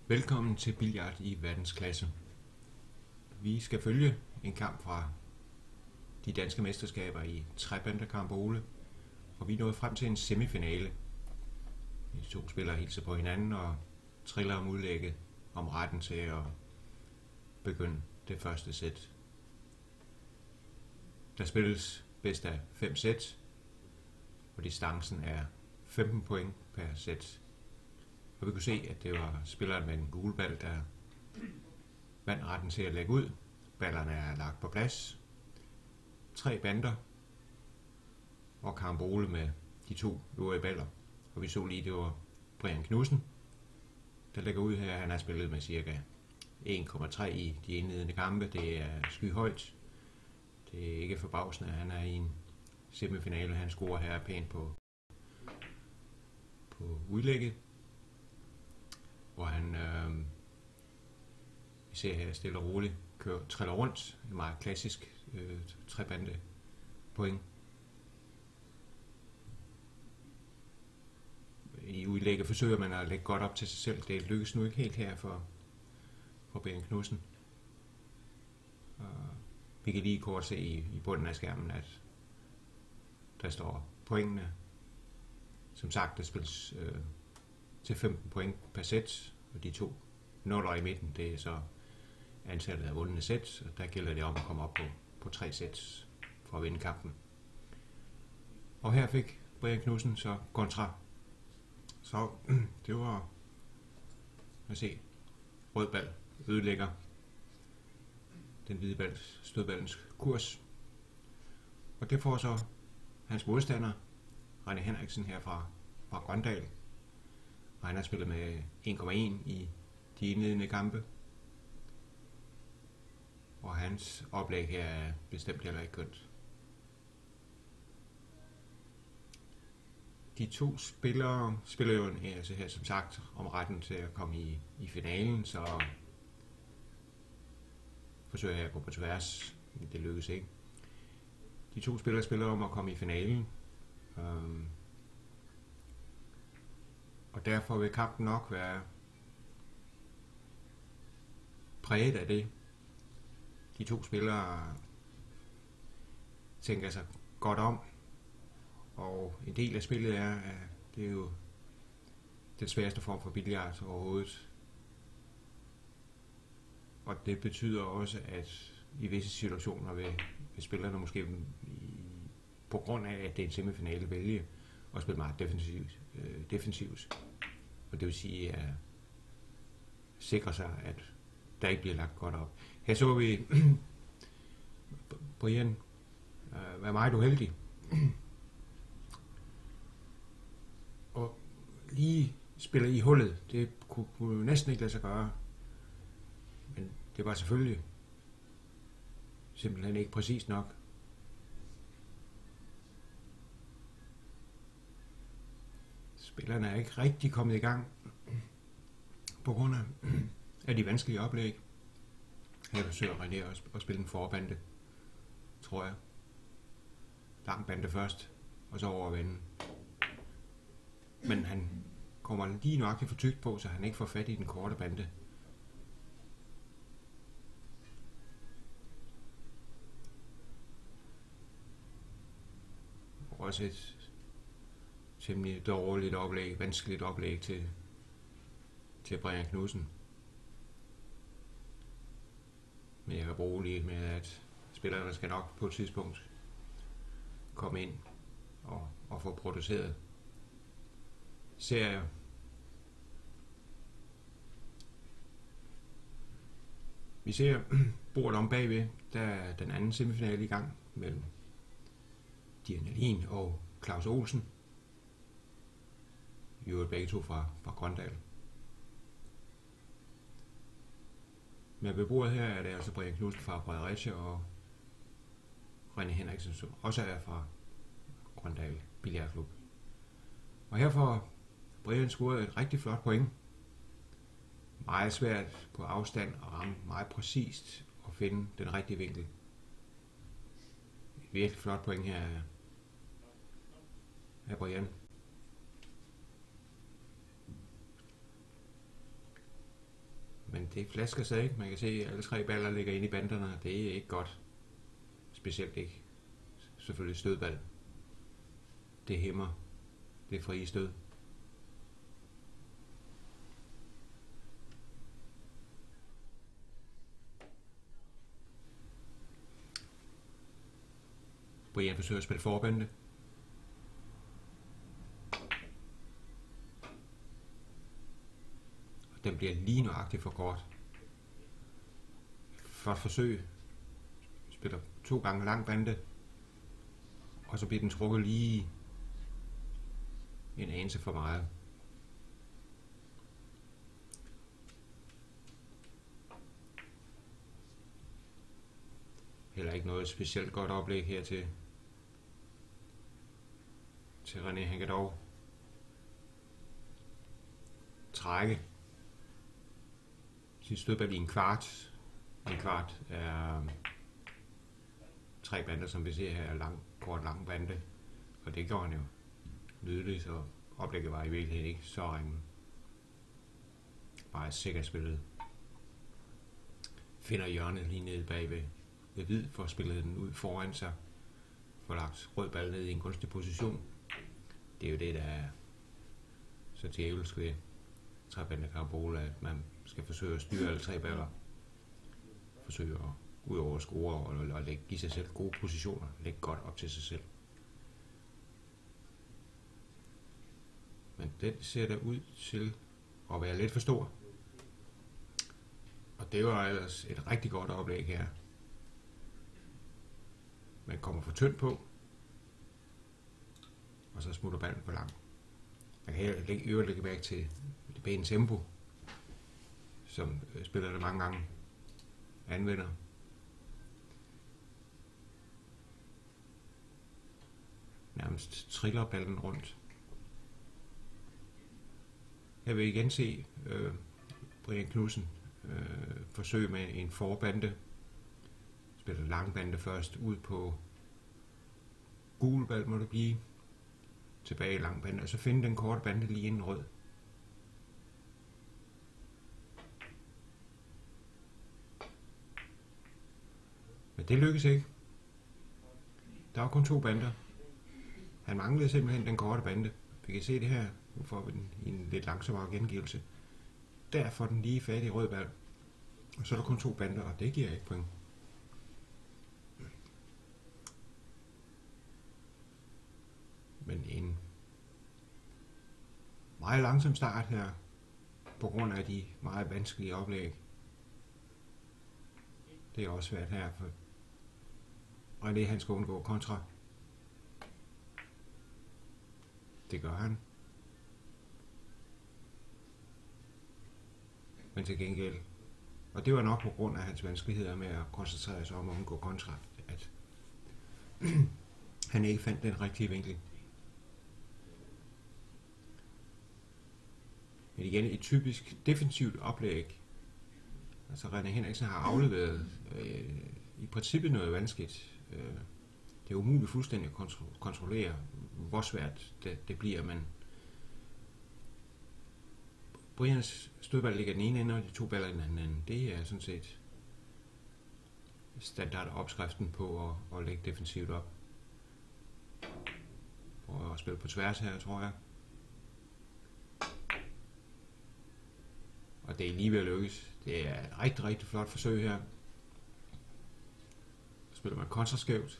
Velkommen til Billard i verdensklasse. Vi skal følge en kamp fra de danske mesterskaber i trebandekarambole, og vi er nået frem til en semifinale. De to spillere hilser på hinanden og triller om udlægget om retten til at begynde det første sæt. Der spilles bedst af 5 sæt, og distancen er 15 point per sæt. Og vi kunne se, at det var spilleren med den gule bal, der vandt retten til at lægge ud. Ballerne er lagt på plads. 3 bander og karambole med de 2 øvrige baller. Og vi så lige, det var Brian Knudsen, der lægger ud her. Han har spillet med cirka 1,3 i de indledende kampe. Det er skyhøjt. Det er ikke forbavsende, at han er i en semifinale. Han scorer her pænt på udlægget. Hvor han, vi ser her stille og roligt, triller rundt. En meget klassisk trebande point. I udlægget forsøger man at lægge godt op til sig selv. Det lykkes nu ikke helt her for Brian Knudsen. Vi kan lige kort se i bunden af skærmen, at der står pointene. Som sagt, der spilles til 15 point per sæt, og de 2 nuller i midten, det er så antallet af vundne sæt, og der gælder det om at komme op på 3 sæt for at vinde kampen. Og her fik Brian Knudsen så kontra. Så det var, at se, rød bal ødelægger den hvide bal, stødballens kurs. Og det får så hans modstander, René Henriksen her fra Grøndal. Og han har spillet med 1,1 i de indledende kampe. Og hans oplæg her er bestemt heller ikke kønt. De 2 spillere spiller jo altså her som sagt om retten til at komme i finalen, så forsøger jeg at gå på tværs, men det lykkes ikke. De 2 spillere spiller om at komme i finalen. Og derfor vil kampen nok være præget af det. De 2 spillere tænker sig godt om, og en del af spillet er, at det er jo den sværeste form for billard overhovedet. Og det betyder også, at i visse situationer vil spillerne måske på grund af, at det er en semifinale, vælge at spille meget defensivt. Og det vil sige at sikre sig, at der ikke bliver lagt godt op. Her så vi Brian være meget uheldig. Og lige spiller i hullet. Det kunne næsten ikke lade sig gøre. Men det var selvfølgelig simpelthen ikke præcist nok. Spillerne er ikke rigtig kommet i gang på grund af de vanskelige oplæg. Her forsøger René at spille en forbande, tror jeg. Lang bande først, og så overvende. Men han kommer lige nøjagtigt for tykt på, så han ikke får fat i den korte bande. Også et temmelig dårligt oplæg, vanskeligt oplæg til Brian Knudsen. Men jeg kan bruge lige med, at spillerne skal nok på et tidspunkt komme ind og få produceret serier. Vi ser bordet om bagved, der er den anden semifinale i gang mellem Diana Lien og Claus Olsen. Vi er begge 2 fra Grøndal. Men ved bordet her er det altså Brian Knudsen fra Fredericia og René Henriksen, som også er fra Grøndal Billardklub. Og her får Brian scoret et rigtig flot point. Meget svært på afstand at ramme meget præcist og finde den rigtige vinkel. Et virkelig flot point her af Brian. Men det flasker sig ikke. Man kan se, at alle 3 baller ligger inde i banderne. Det er ikke godt. Specielt ikke. Selvfølgelig stødball. Det hæmmer det frie stød. Brian forsøger at spille forbande. Og den bliver lige nøjagtigt for kort. For et forsøg. Spiller 2 gange lang bande. Og så bliver den trukket lige en anelse for meget. Heller ikke noget specielt godt oplæg her til René. Han kan dog trække sin stødball i en kvart. En kvart er 3 bander, som vi ser her, er lang bande. Og det gjorde han jo nydeligt, så oplægget var i virkeligheden ikke så ringe. Bare sikkert spillet. Finder hjørnet lige nede bagved hvid, for at spille den ud foran sig. Får lagt rød ball ned i en kunstig position. Det er jo det, der er så djævelsk ved trebande karambole, at man skal forsøge at styre alle 3 baller. Forsøge at ud over at score og give sig selv gode positioner. Lægge godt op til sig selv. Men den ser der ud til at være lidt for stor. Og det var ellers et rigtig godt oplæg her. Man kommer for tyndt på, og så smutter ballen for langt. Man kan her lægge mærke til det pæne tempo, som spillerne mange gange anvender. Nærmest triller ballen rundt. Her vil I igen se Brian Knudsen forsøge med en forbande. Spiller lang bande først ud på gul ball, må det blive. Tilbage i lang bande, og så finde den korte bande lige inden rød. Men det lykkes ikke. Der var kun 2 bander. Han manglede simpelthen den korte bande. Vi kan se det her. Nu får vi den i en lidt langsommere gengivelse. Der får den lige fat i rød ball. Og så er der kun 2 bander, og det giver ikke point. Men en meget langsom start her, på grund af de meget vanskelige oplæg. Det er også svært her, for René han skal undgå kontra. Det gør han. Men til gengæld, og det var nok på grund af hans vanskeligheder med at koncentrere sig om at undgå kontra, at han ikke fandt den rigtige vinkel. Men igen et typisk defensivt oplæg. Altså René Henriksen har afleveret i princippet noget vanskeligt. Det er umuligt fuldstændig at kontrollere, hvor svært det bliver, men Brians stødball ligger den ene ende, og de 2 baller i den anden ende. Det er sådan set standard opskriften på at lægge defensivt op. Prøver at spille på tværs her, tror jeg. Og det er lige ved at lykkes. Det er et rigtig, rigtig flot forsøg her. Så spiller man kontraskævt.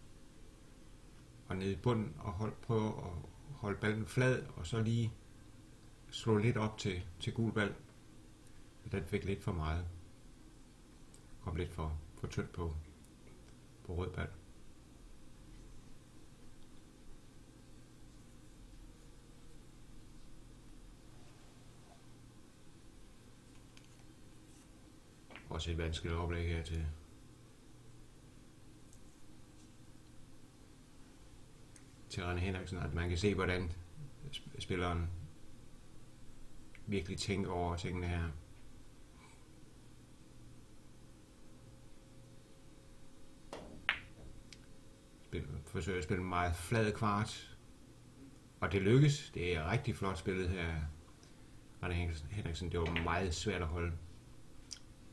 Og nede i bunden og prøver at holde ballen flad, og så lige slå lidt op til gul ball. Den fik lidt for meget. Kom lidt for tyndt på rød ball. Også et vanskeligt oplæg her til René Henriksen, at man kan se, hvordan spilleren virkelig tænker over tingene her. Forsøger at spille en meget flad kvart, og det lykkes. Det er rigtig flot spillet her, René Henriksen. Det var meget svært at holde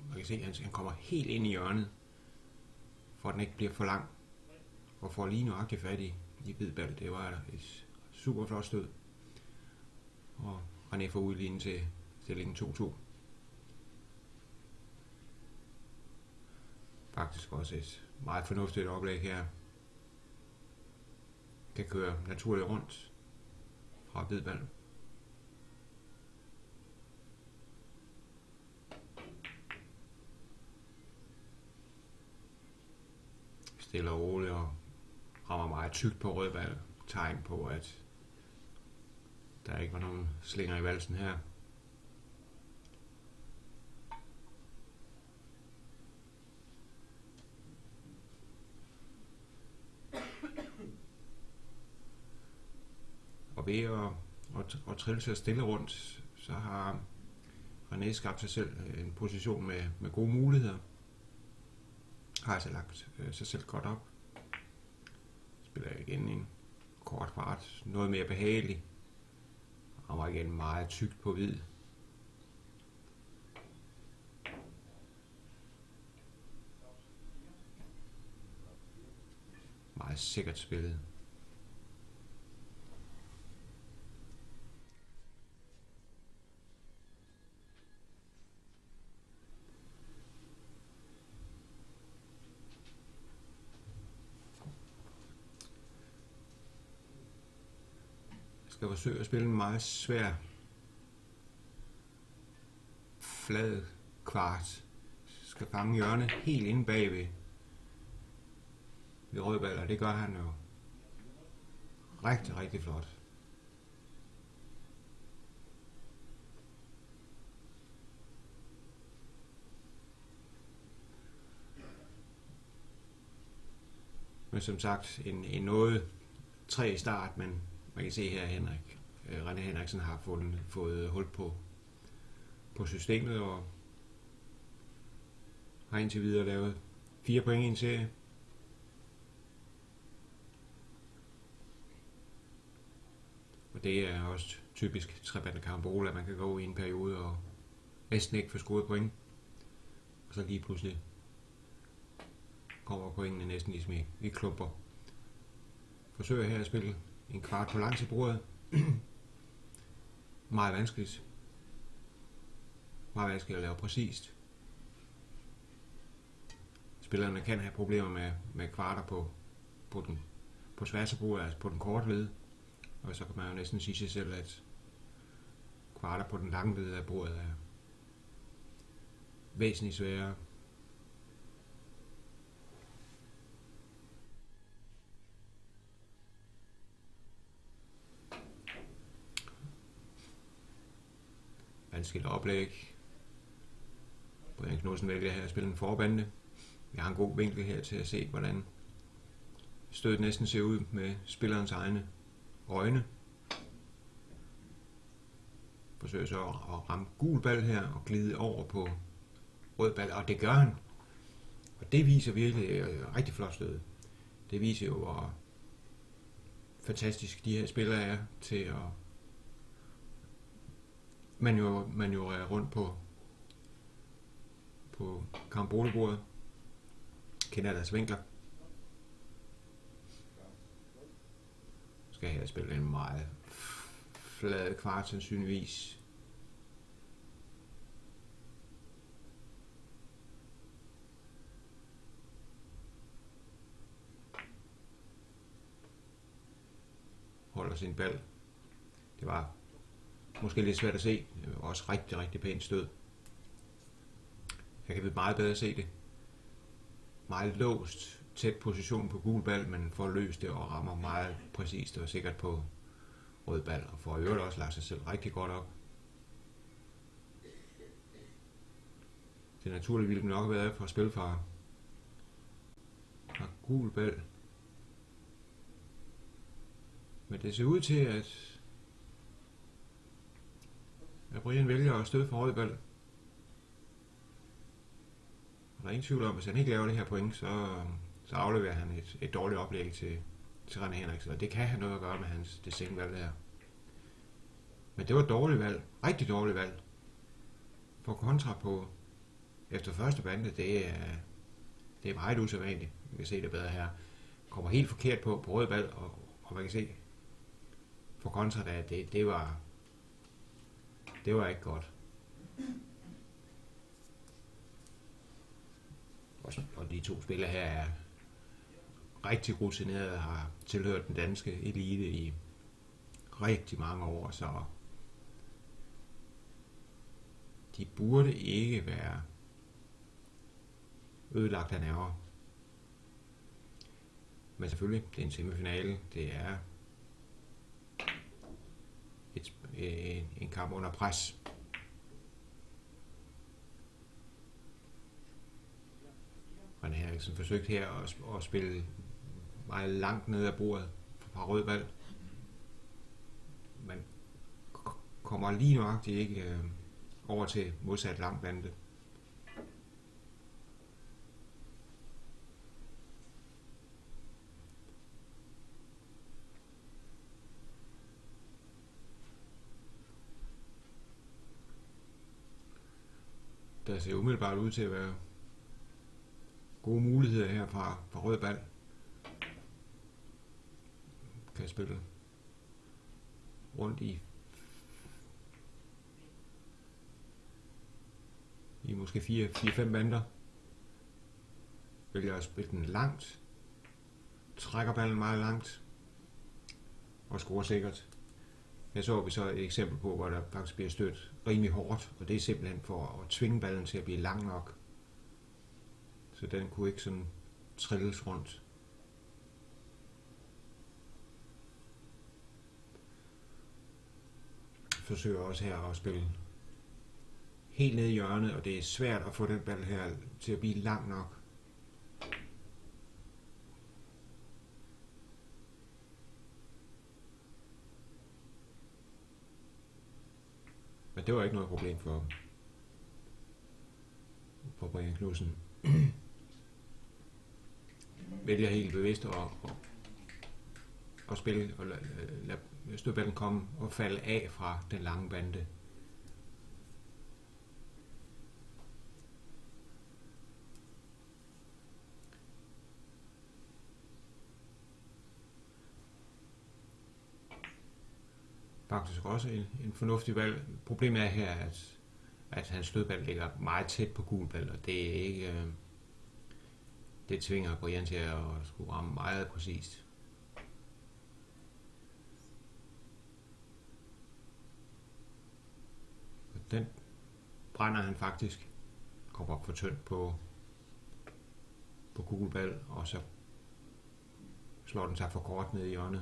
man kan se, at han kommer helt ind i hjørnet, for at den ikke bliver for lang, og får lige nøjagtigt fat i hvidball. Det var et super flot stød. Og René får udlignet til stillingen 2-2. Faktisk også et meget fornuftigt oplæg her. Kan køre naturligt rundt fra hvidball. Stille og roligt og rammer meget tykt på rødball. Tegn på, at der ikke var nogen slinger i valsen her. Og ved at trille sig stille rundt, så har René skabt sig selv en position med gode muligheder. Har altså lagt sig selv godt op. Spiller igen en kort kvart, noget mere behagelig. Rammer igen meget tykt på hvid. Meget sikkert spillet. Skal forsøge at spille en meget svær flad kvart. Skal fange hjørnet helt inde bagved ved rødball, og det gør han jo rigtig, rigtig flot. Men som sagt, en noget træ start, men man kan se her, René Henriksen har fået hul på systemet og har indtil videre lavet 4 point i en serie. Og det er også typisk trebande carambola, at man kan gå i en periode og næsten ikke få scoret point. Og så lige pludselig kommer pointene næsten ligesom i klumper. Forsøger her at spille en kvart på langs i bordet. Meget vanskeligt. Meget vanskeligt at lave præcist. Spillerne kan have problemer med kvarter på sværsebordet, altså på den korte led. Og så kan man jo næsten sige sig selv, at kvarter på den lange led af bordet er væsentligt sværere. Vanskeligt oplæg. Brian Knudsen vælger her at spille en forbande. Jeg har en god vinkel her til at se, hvordan stødet næsten ser ud med spillerens egne øjne. Forsøger så at ramme gul bal her og glide over på rød bal, og det gør han. Og det viser virkelig rigtig flot stød. Det viser jo, hvor fantastisk de her spillere er til at manøvrere rundt på carambolebordet. Kender deres vinkler. Skal her spille en meget flad kvart sandsynligvis. Holder sin bal. Det var måske lidt svært at se. Det var også rigtig, rigtig pænt stød. Jeg kan meget bedre se det. Meget låst, tæt position på gul bal, men får løst det og rammer meget præcist og sikkert på rød bal, og får i øvrigt også lagt sig selv rigtig godt op. Det naturlige ville nok have været for at spille fra gul bal. Men det ser ud til, at Brian vælger at støde for rød bal. Og der er ingen tvivl om, at hvis han ikke laver det her point, så afleverer han et dårligt oplæg til René Henriksen. Og det kan have noget at gøre med hans designvalg her. Men det var et dårligt valg. Rigtig dårligt valg. For kontra på efter første bande, det er meget usædvanligt. Vi kan se det bedre her. Kommer helt forkert på rød bal, og man kan se for kontra, at det var ikke godt. Og de to spillere her er rigtig rutinerede, har tilhørt den danske elite i rigtig mange år, så de burde ikke være ødelagt af nerver. Men selvfølgelig, det er en semifinale. Det er en kamp under pres. René Henriksen forsøgt her at spille meget langt ned ad bordet fra rød bal. Man kommer lige nøjagtigt ikke over til modsat lang bande. Der ser umiddelbart ud til at være gode muligheder her fra rød bal. Kan spille rundt i måske 4-5 bander. Vælger at spille den langt. Trækker ballen meget langt. Og scorer sikkert. Her så vi så et eksempel på, hvor der faktisk bliver stødt rimelig hårdt. Og det er simpelthen for at tvinge ballen til at blive lang nok. Så den kunne ikke sådan trilles rundt. Forsøger også her at spille helt ned i hjørnet, og det er svært at få den ball her til at blive lang nok. Men det var ikke noget problem for Brian Knudsen. Vælger helt bevidst at spille og lade stødballen komme og falde af fra den lange bande. Faktisk også en fornuftig valg. Problemet er her, at hans stødball ligger meget tæt på gulball, og det er ikke... Det tvinger Brian til at skulle ramme meget præcist. Den brænder han faktisk. Kommer op for tyndt på gulball, og så slår den sig for kort ned i hjørnet.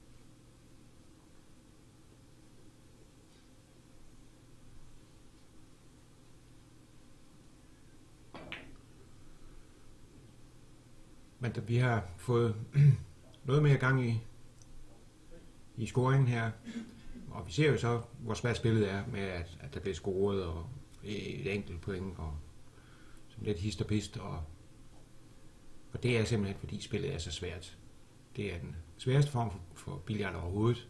Men vi har fået noget mere gang i scoringen her. Og vi ser jo så, hvor svært spillet er med, at der bliver scoret og et enkelt point og som lidt hist og pist. Og det er simpelthen, fordi spillet er så svært. Det er den sværeste form for billard overhovedet.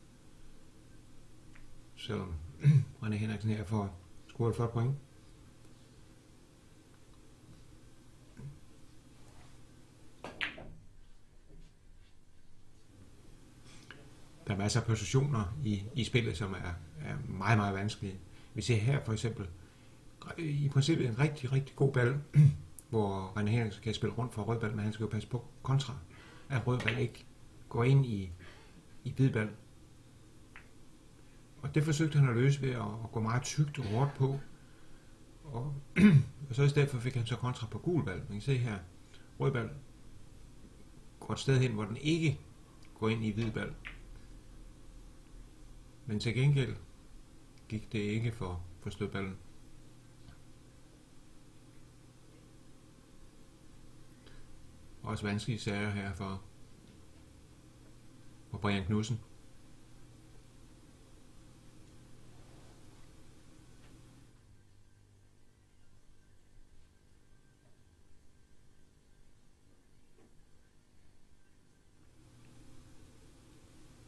Selvom René Henriksen her får scoret et flot point. Der er masser af positioner i spillet, som er meget, meget vanskelige. Vi ser her for eksempel i princippet en rigtig, rigtig god ball, hvor René Henriksen kan spille rundt for rød ball, men han skal jo passe på kontra, at rød ball ikke går ind i hvid ball. Og det forsøgte han at løse ved at gå meget tykt og hårdt på. Og så i stedet for fik han så kontra på gul ball. Man kan se her, rød ball går et sted hen, hvor den ikke går ind i hvid ball. Men til gengæld gik det ikke for stødballen. Også vanskelige sager her for Brian Knudsen.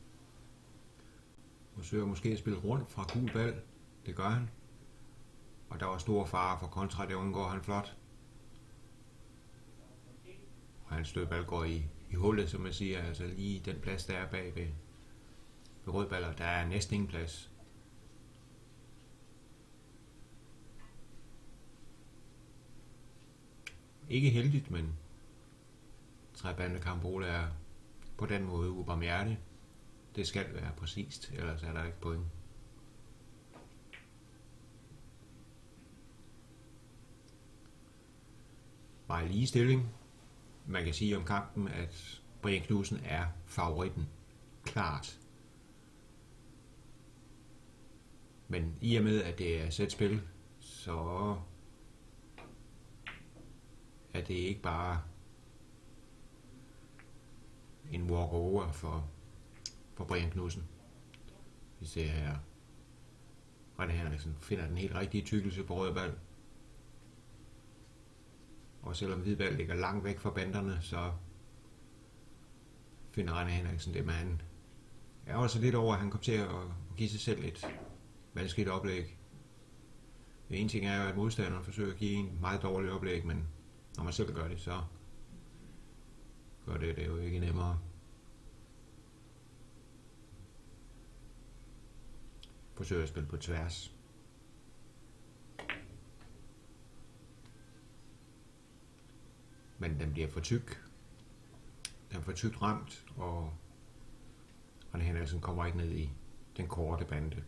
Forsøger måske at spille rundt fra gul ball. Det gør han. og der var store farer for kontra, det undgår han flot. Og hans stødball går i hullet, som man siger, altså lige den plads, der er bag ved rødballer, der er næsten ingen plads. Ikke heldigt, men træbande Carambola er på den måde ubarmhjertig. Det skal være præcist, ellers er der ikke point. Bare lige stilling. Man kan sige om kampen, at Brian Knudsen er favoritten. Klart. Men i og med, at det er sætspil, så er det ikke bare en walkover for Brian Knudsen. Vi ser her, René Henriksen finder den helt rigtige tykkelse på rød bal. Og selvom hvid bal ligger langt væk fra banderne, så finder René Henriksen det, men han er også lidt over, at han kom til at give sig selv et vanskeligt oplæg. En ting er jo, at modstanderen forsøger at give en meget dårlig oplæg, men når man selv gør det, så gør det jo ikke nemmere. Forsøger at spille på tværs. Men den bliver for tyk. Den er for tykt ramt, og René Henriksen kommer ikke ned i den korte bande.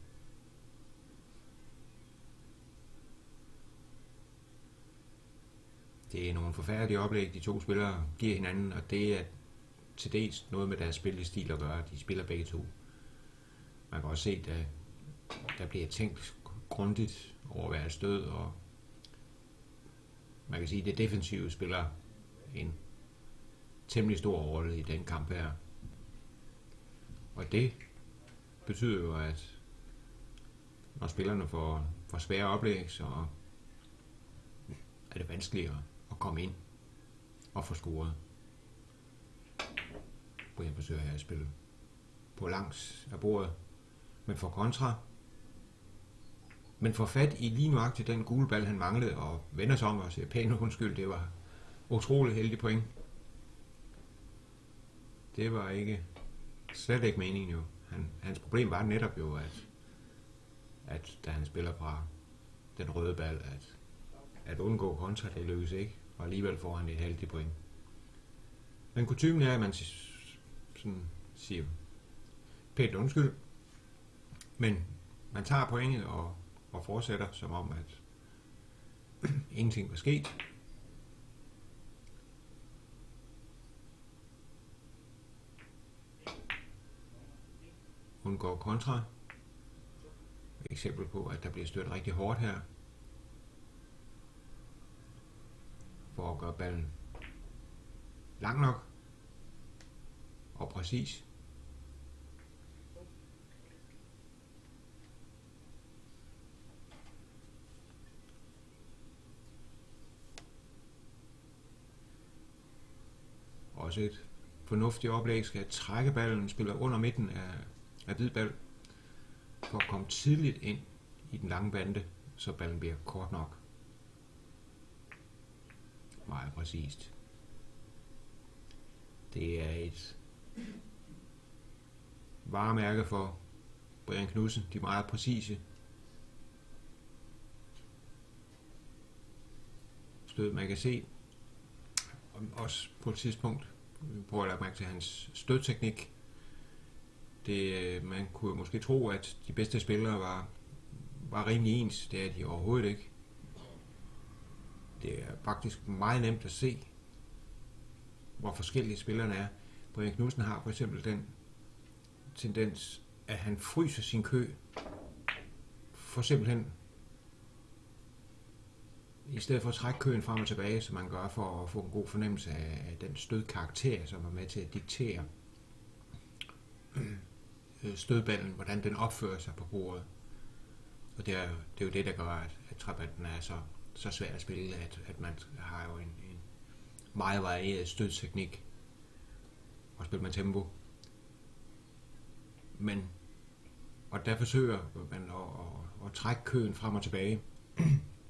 Det er nogle forfærdelige oplæg, de to spillere giver hinanden, og det er til dels noget med deres spillestil at gøre. De spiller begge to. Man kan også se, at der bliver tænkt grundigt over hver stød, og man kan sige, at det defensive spiller en temmelig stor rolle i den kamp her. Og det betyder jo, at når spillerne får svære oplæg, så er det vanskeligere at komme ind og få scoret. Brian forsøger her at spille på langs af bordet, men for kontra. Men får fat i lige nøjagtigt den gule bal, han manglede, og vender sig om og siger pænt undskyld. Det var utrolig heldig point. Det var slet ikke meningen jo. Hans problem var netop jo, at da han spiller fra den røde bal, at undgå kontra, det lykkes ikke, og alligevel får han et heldigt point. Men kutymen er, at man sådan siger pænt undskyld, men man tager pointet og fortsætter, som om, at ingenting var sket. Undgår kontra. Et eksempel på, at der bliver stødt rigtig hårdt her. For at gøre ballen lang nok og præcis. Også et fornuftigt oplæg skal trække ballen, spiller under midten af hvid bal, for at komme tidligt ind i den lange bande, så ballen bliver kort nok. Meget præcist. Det er et varemærke for Brian Knudsen, de meget præcise stød, man kan se. Også på et tidspunkt prøver at lade mærke til hans stødteknik. Man kunne måske tro, at de bedste spillere var rimelig ens. Det er de overhovedet ikke. Det er faktisk meget nemt at se, hvor forskellige spillerne er. Brian Knudsen har for eksempel den tendens, at han fryser sin kø for simpelthen i stedet for at trække køen frem og tilbage, som man gør for at få en god fornemmelse af den stødkarakter, som er med til at diktere stødballen, hvordan den opfører sig på bordet. Og det er jo det, der gør, at træbanden er så svær at spille, at man har jo en meget varieret stødteknik og spiller med tempo. Og der forsøger man at trække køen frem og tilbage.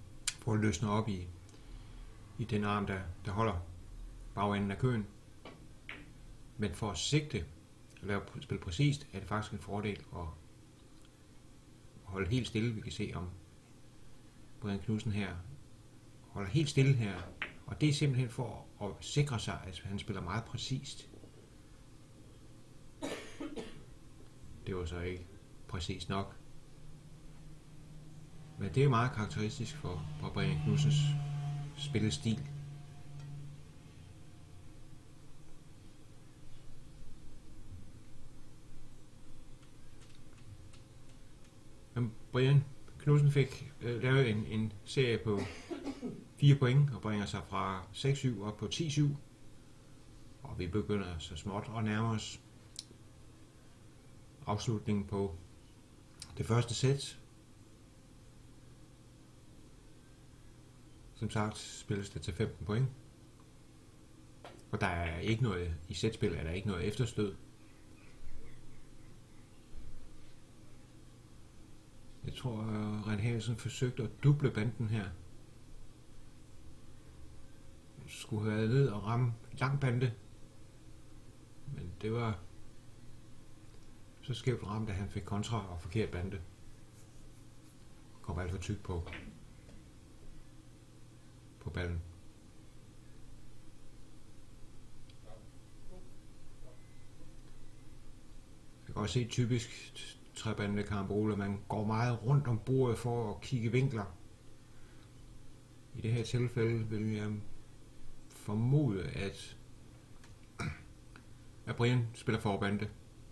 for at løsne op i den arm, der holder bagenden af køen. Men for at sigte og spille præcist, er det faktisk en fordel at holde helt stille. Vi kan se om Brian Knudsen her holder helt stille her, og det er simpelthen for at sikre sig, at han spiller meget præcist. Det var så ikke præcist nok. Men det er meget karakteristisk for Brian Knudsens spillestil. Men Brian Knudsen fik lavet en serie på 4 point og bringer sig fra 6-7 op på 10-7. Og vi begynder så småt at nærme os afslutningen på det første sæt. Som sagt spilles det til 15 point. Og der er ikke noget i sætspil, er der ikke noget efterstød. Jeg tror, at Rein Henriksen forsøgte at duble banden her. Skulle have været ned og ramme lang bande. Men det var så skævt ramt, at han fik kontra og forkert bande. Kom alt for tyk på ballen. Jeg kan også se typisk trebande karamboler. Man går meget rundt om bordet for at kigge vinkler. I det her tilfælde vil jeg formode, at Brian spiller forbande.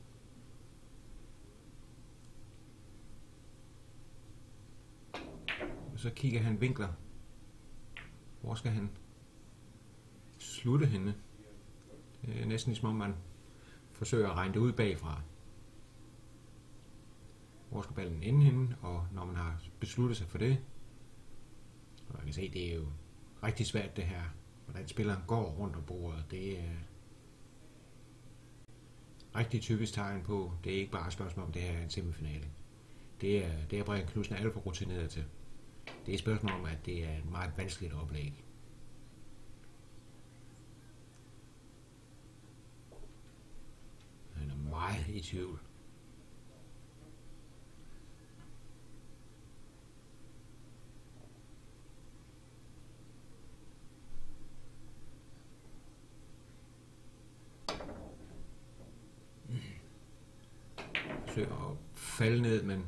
Og så kigger han vinkler. Hvor skal han slutte henne? Det er næsten ligesom om man forsøger at regne det ud bagfra. Hvor skal ballen ende henne? Og når man har besluttet sig for det, og man kan se, det er jo rigtig svært det her, hvordan spilleren går rundt om bordet. Det er rigtig typisk tegn på, det er ikke bare et spørgsmål om, det her er en semifinale. Det er Brian Knudsen alt for rutineret til. Det er et spørgsmål om, at det er et meget vanskeligt oplæg. Han er meget i tvivl. Forsøger at falde ned, men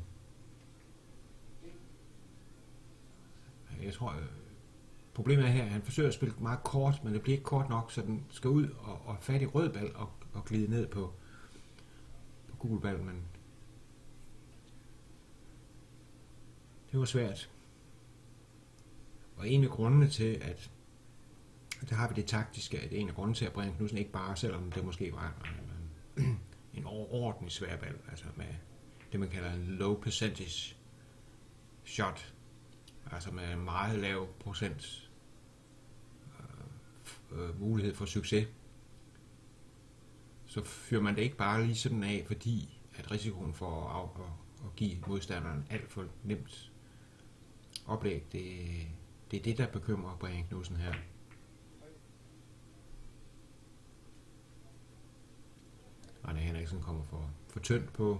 jeg tror, problemet er her, at han forsøger at spille meget kort, men det bliver ikke kort nok, så den skal ud og fat i rød bal og glide ned på gul bal, men det var svært. Og en af grundene til, at der har vi det taktiske, at en af grundene til, at Brian Knudsen ikke bare, selvom det måske var en overordentlig svær bal, altså med det, man kalder en low percentage shot, altså med meget lav procent mulighed for succes, så fyrer man det ikke bare lige sådan af, fordi at risikoen for at give modstanderen alt for nemt oplæg, det er det, der bekymrer Brian Knudsen her. Rein Henriksen kommer for tyndt på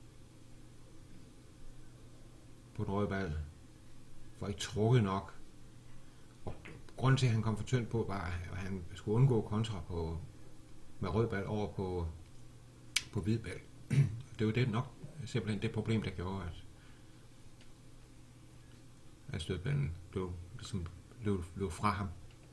den røde bal, for ikke trukket nok. Og grunden til, at han kom for tyndt på, var, at han skulle undgå kontra med rød bal over på hvid bal. Det var det nok simpelthen det problem, der gjorde, at stødballen blev fra ham.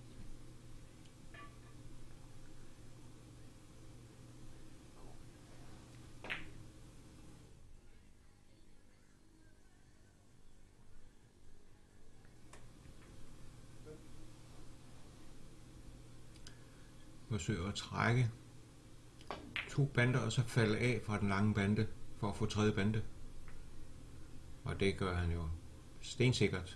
Forsøger at trække 2 bander og så falde af fra den lange bande for at få tredje bande. Og det gør han jo stensikkert.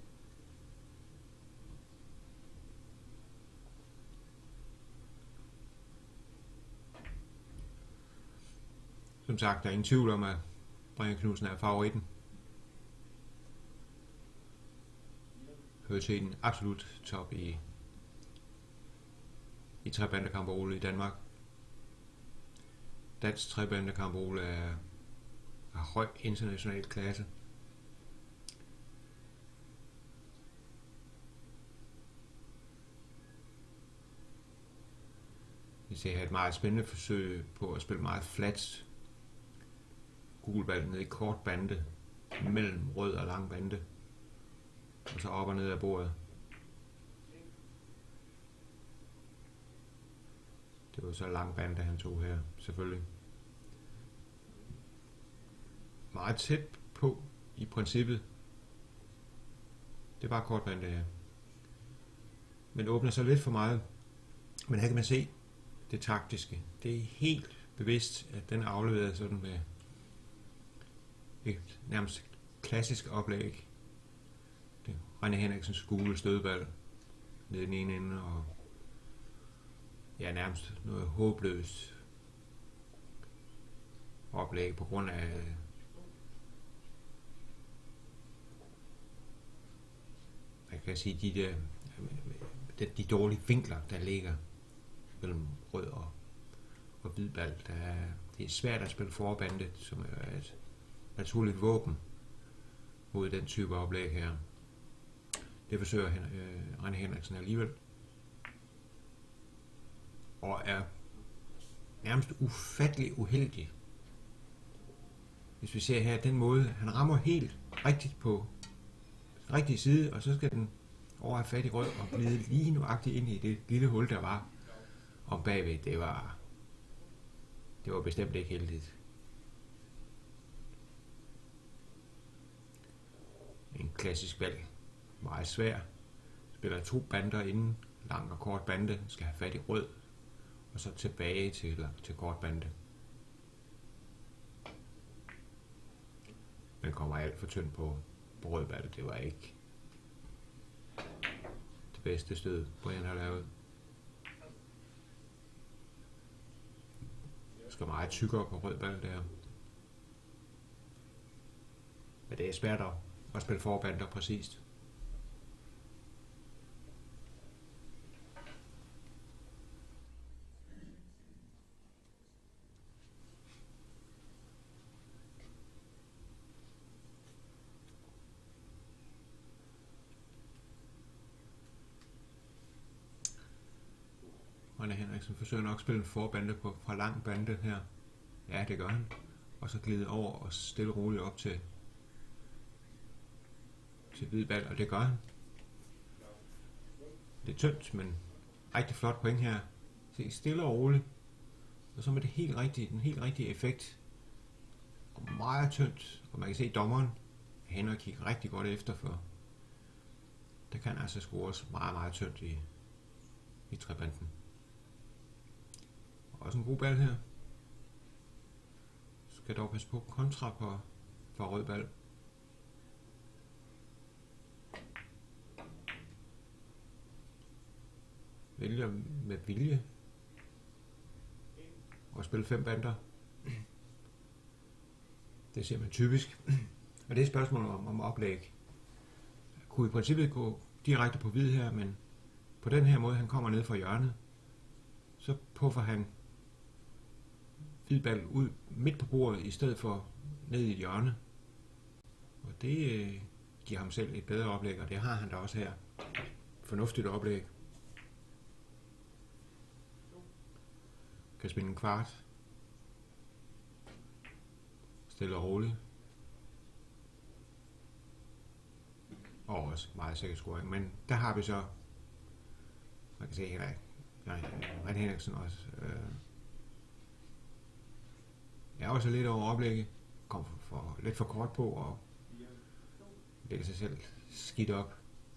Som sagt, der er ingen tvivl om, at Brian Knudsen er favoritten. hører til en absolut top i trebandekamperole i Danmark. Dansk trebandekamperole er høj international klasse. Vi ser her et meget spændende forsøg på at spille meget flat gulball ned i kort bande mellem rød og lang bande, og så op og ned af bordet. Det var så lang bande, han tog her, selvfølgelig. Meget tæt på i princippet. Det er bare kort bande her. Men åbner sig lidt for meget. Men her kan man se det taktiske. Det er helt bevidst, at den er afleveret sådan med et nærmest klassisk oplæg. Det er René Henriksens gule stødball ned i den ene ende, og nærmest noget håbløst oplæg på grund af jeg kan sige de dårlige vinkler, der ligger mellem rød og hvid ball. Det er svært at spille forbande, som er et naturligt våben mod den type oplæg her. Det forsøger René Henriksen alligevel, og er nærmest ufattelig uheldig. Hvis vi ser her den måde, han rammer helt rigtigt på den rigtige side, og så skal den over have fat i rød og glide lige nuagtigt ind i det lille hul, der var om bagved. Det var bestemt ikke heldigt. En klassisk valg. Meget svær. Spiller 2 bander inden, lang og kort bande, skal have fat i rød, og så tilbage til kort bande. Den kommer alt for tynd på rød ball. Det var ikke det bedste stød, Brian har lavet. Skal meget tykkere på rød ball der. Men det er svært at spille forbander præcist. René Henriksen forsøger nok at spille en forbande fra lang bande her. Ja, det gør han. Og så glide over og stille roligt op til hvid ball, og det gør han. Det er tyndt, men rigtig flot point her. Se, stille og roligt. Og så med den helt rigtige effekt. Og meget tyndt. Og man kan se dommeren hen og kigge rigtig godt efter, for der kan altså scores meget, meget tyndt i trebanden. Også en god ball her. Skal dog passe på kontra på rød ball. Vælger med vilje og spille 5 bander. Det ser man typisk. Og det er et spørgsmål om oplæg. Kunne i princippet gå direkte på hvid her, men på den her måde, han kommer ned fra hjørnet, så puffer han hvid ball ud midt på bordet, i stedet for ned i et hjørne. Og det giver ham selv et bedre oplæg, og det har han da også her. Fornuftigt oplæg. Kan spille en kvart. Stille og roligt. Og også meget sikker scoring. Men der har vi så, man kan se her, René Henriksen også. Jeg er også lidt over oplægget. Kom lidt for kort på og lægger sig selv skidt op.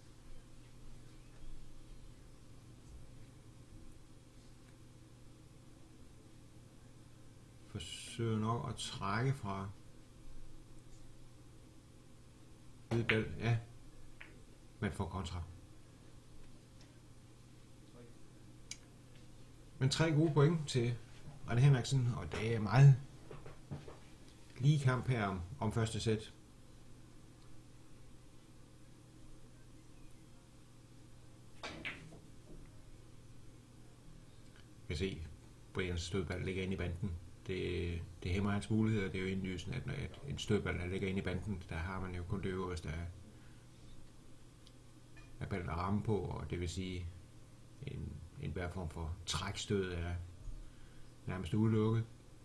Forsøger nok at trække fra hvid ball, ja, men får kontra. Men 3 gode point til René Henriksen, og det er meget lige kamp her om første sæt. kan se, at Brians stødball ligger inde i banden. Det hæmmer hans muligheder. Det er jo indlysende, at når en stødball der ligger inde i banden, der har man jo kun det øverste af ballen at ramme på, og det vil sige, en hver form for trækstød er nærmest udelukket.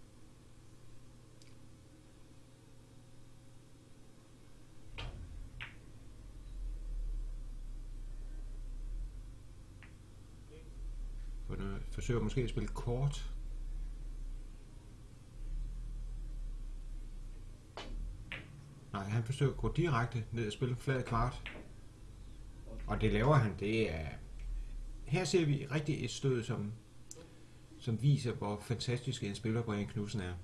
Forsøger måske at spille kort. Nej, han forsøger at gå direkte ned og spille flad kvart. Og det laver han, det er... Her ser vi rigtig et stød, som viser, hvor fantastisk en spiller Brian Knudsen er.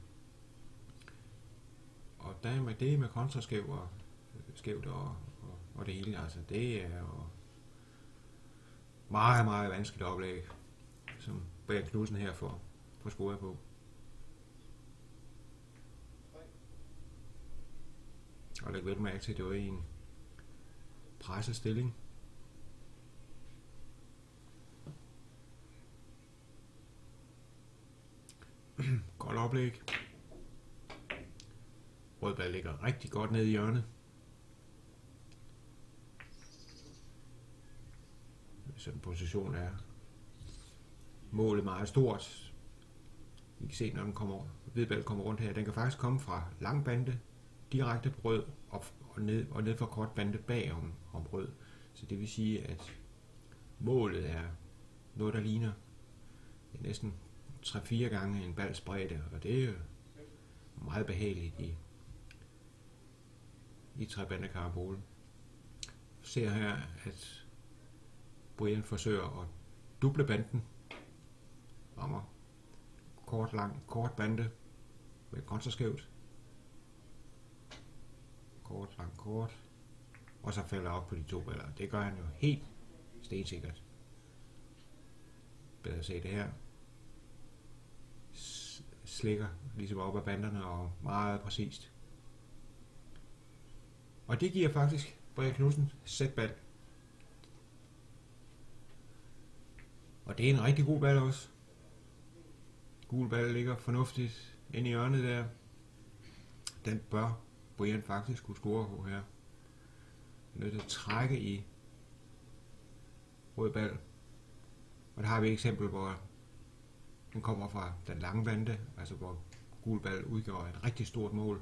Og der er med det med kontraskævt og det hele, altså det er jo meget, meget vanskeligt oplæg, som Brian Knudsen her får scoret på. Og læg vel mærke til, at det var i en presset stilling. Godt oplæg. Rødball ligger rigtig godt ned i hjørnet. Sådan en position er målet meget stort. Vi kan se, når den hvidball kommer rundt her. Den kan faktisk komme fra lang bande, direkte på rød og ned fra kort bande bag om rød. Så det vil sige, at målet er noget, der ligner næsten 3-4 gange en balls bredde, og det er jo meget behageligt i trebandekarabolen. Ser her, at Brian forsøger at duble banden, rammer kort bande med kontraskævt, kort, og så falder op på de to baller. Det gør han jo helt stensikkert. Bedre at se det her. Slikker ligesom op ad banderne og meget præcist. Og det giver faktisk Brian Knudsen sætball. Og det er en rigtig god ball også. Gul ball ligger fornuftigt inde i hjørnet der. Den bør Brian faktisk kunne score på her. Nødt til at trække i rød ball. Og der har vi et eksempel, hvor den kommer fra den lange bande, altså hvor gul ball udgjorde et rigtig stort mål.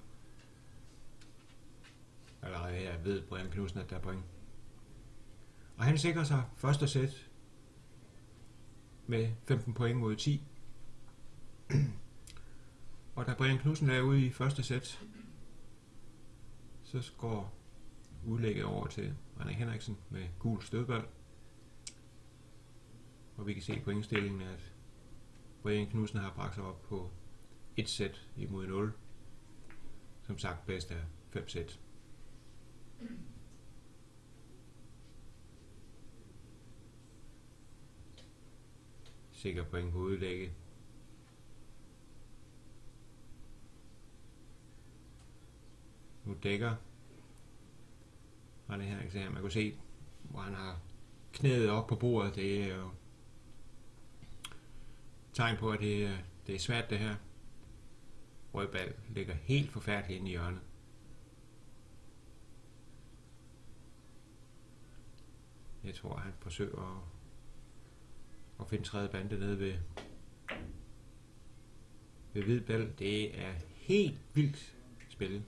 Allerede her ved Brian Knudsen, at der er point. Og han sikrer sig første sæt med 15 point mod 10. Og da Brian Knudsen er ude i første sæt, så går udlægget over til René Henriksen med gul stødball. Og vi kan se på indstillingen, at Brian Knudsen har bragt sig op på et sæt imod 0. Som sagt bedst af 5 sæt. Sikker point på udlægget. Nu dækker René Henriksen her. Man kan se, hvor han har knæet op på bordet. Det er jo tegn på, at det er svært det her. Rødball ligger helt forfærdeligt inde i hjørnet. Jeg tror, han forsøger at finde tredje bande nede ved hvid ball. Det er helt vildt spillet.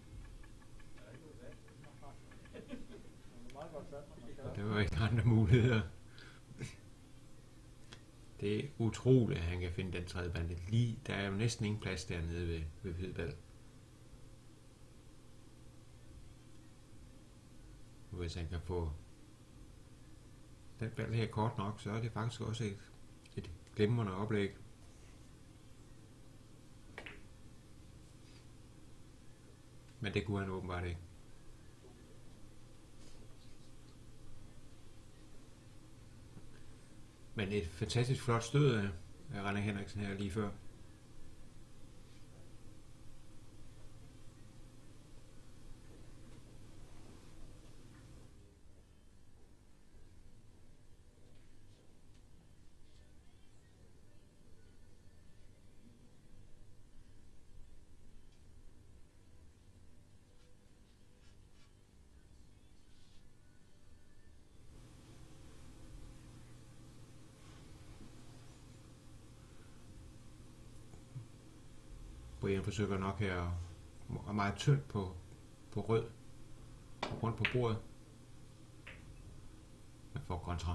Der var ikke andre muligheder. Det er utroligt, at han kan finde den tredje bande. Lige, der er jo næsten ingen plads dernede ved hvid ball. Hvis han kan få den ball her kort nok, så er det faktisk også et glimrende oplæg. Men det kunne han åbenbart ikke. Men et fantastisk flot stød af René Henriksen her lige før. Brian forsøger nok her og meget tyndt på rød og rundt på bordet. Man får kontra.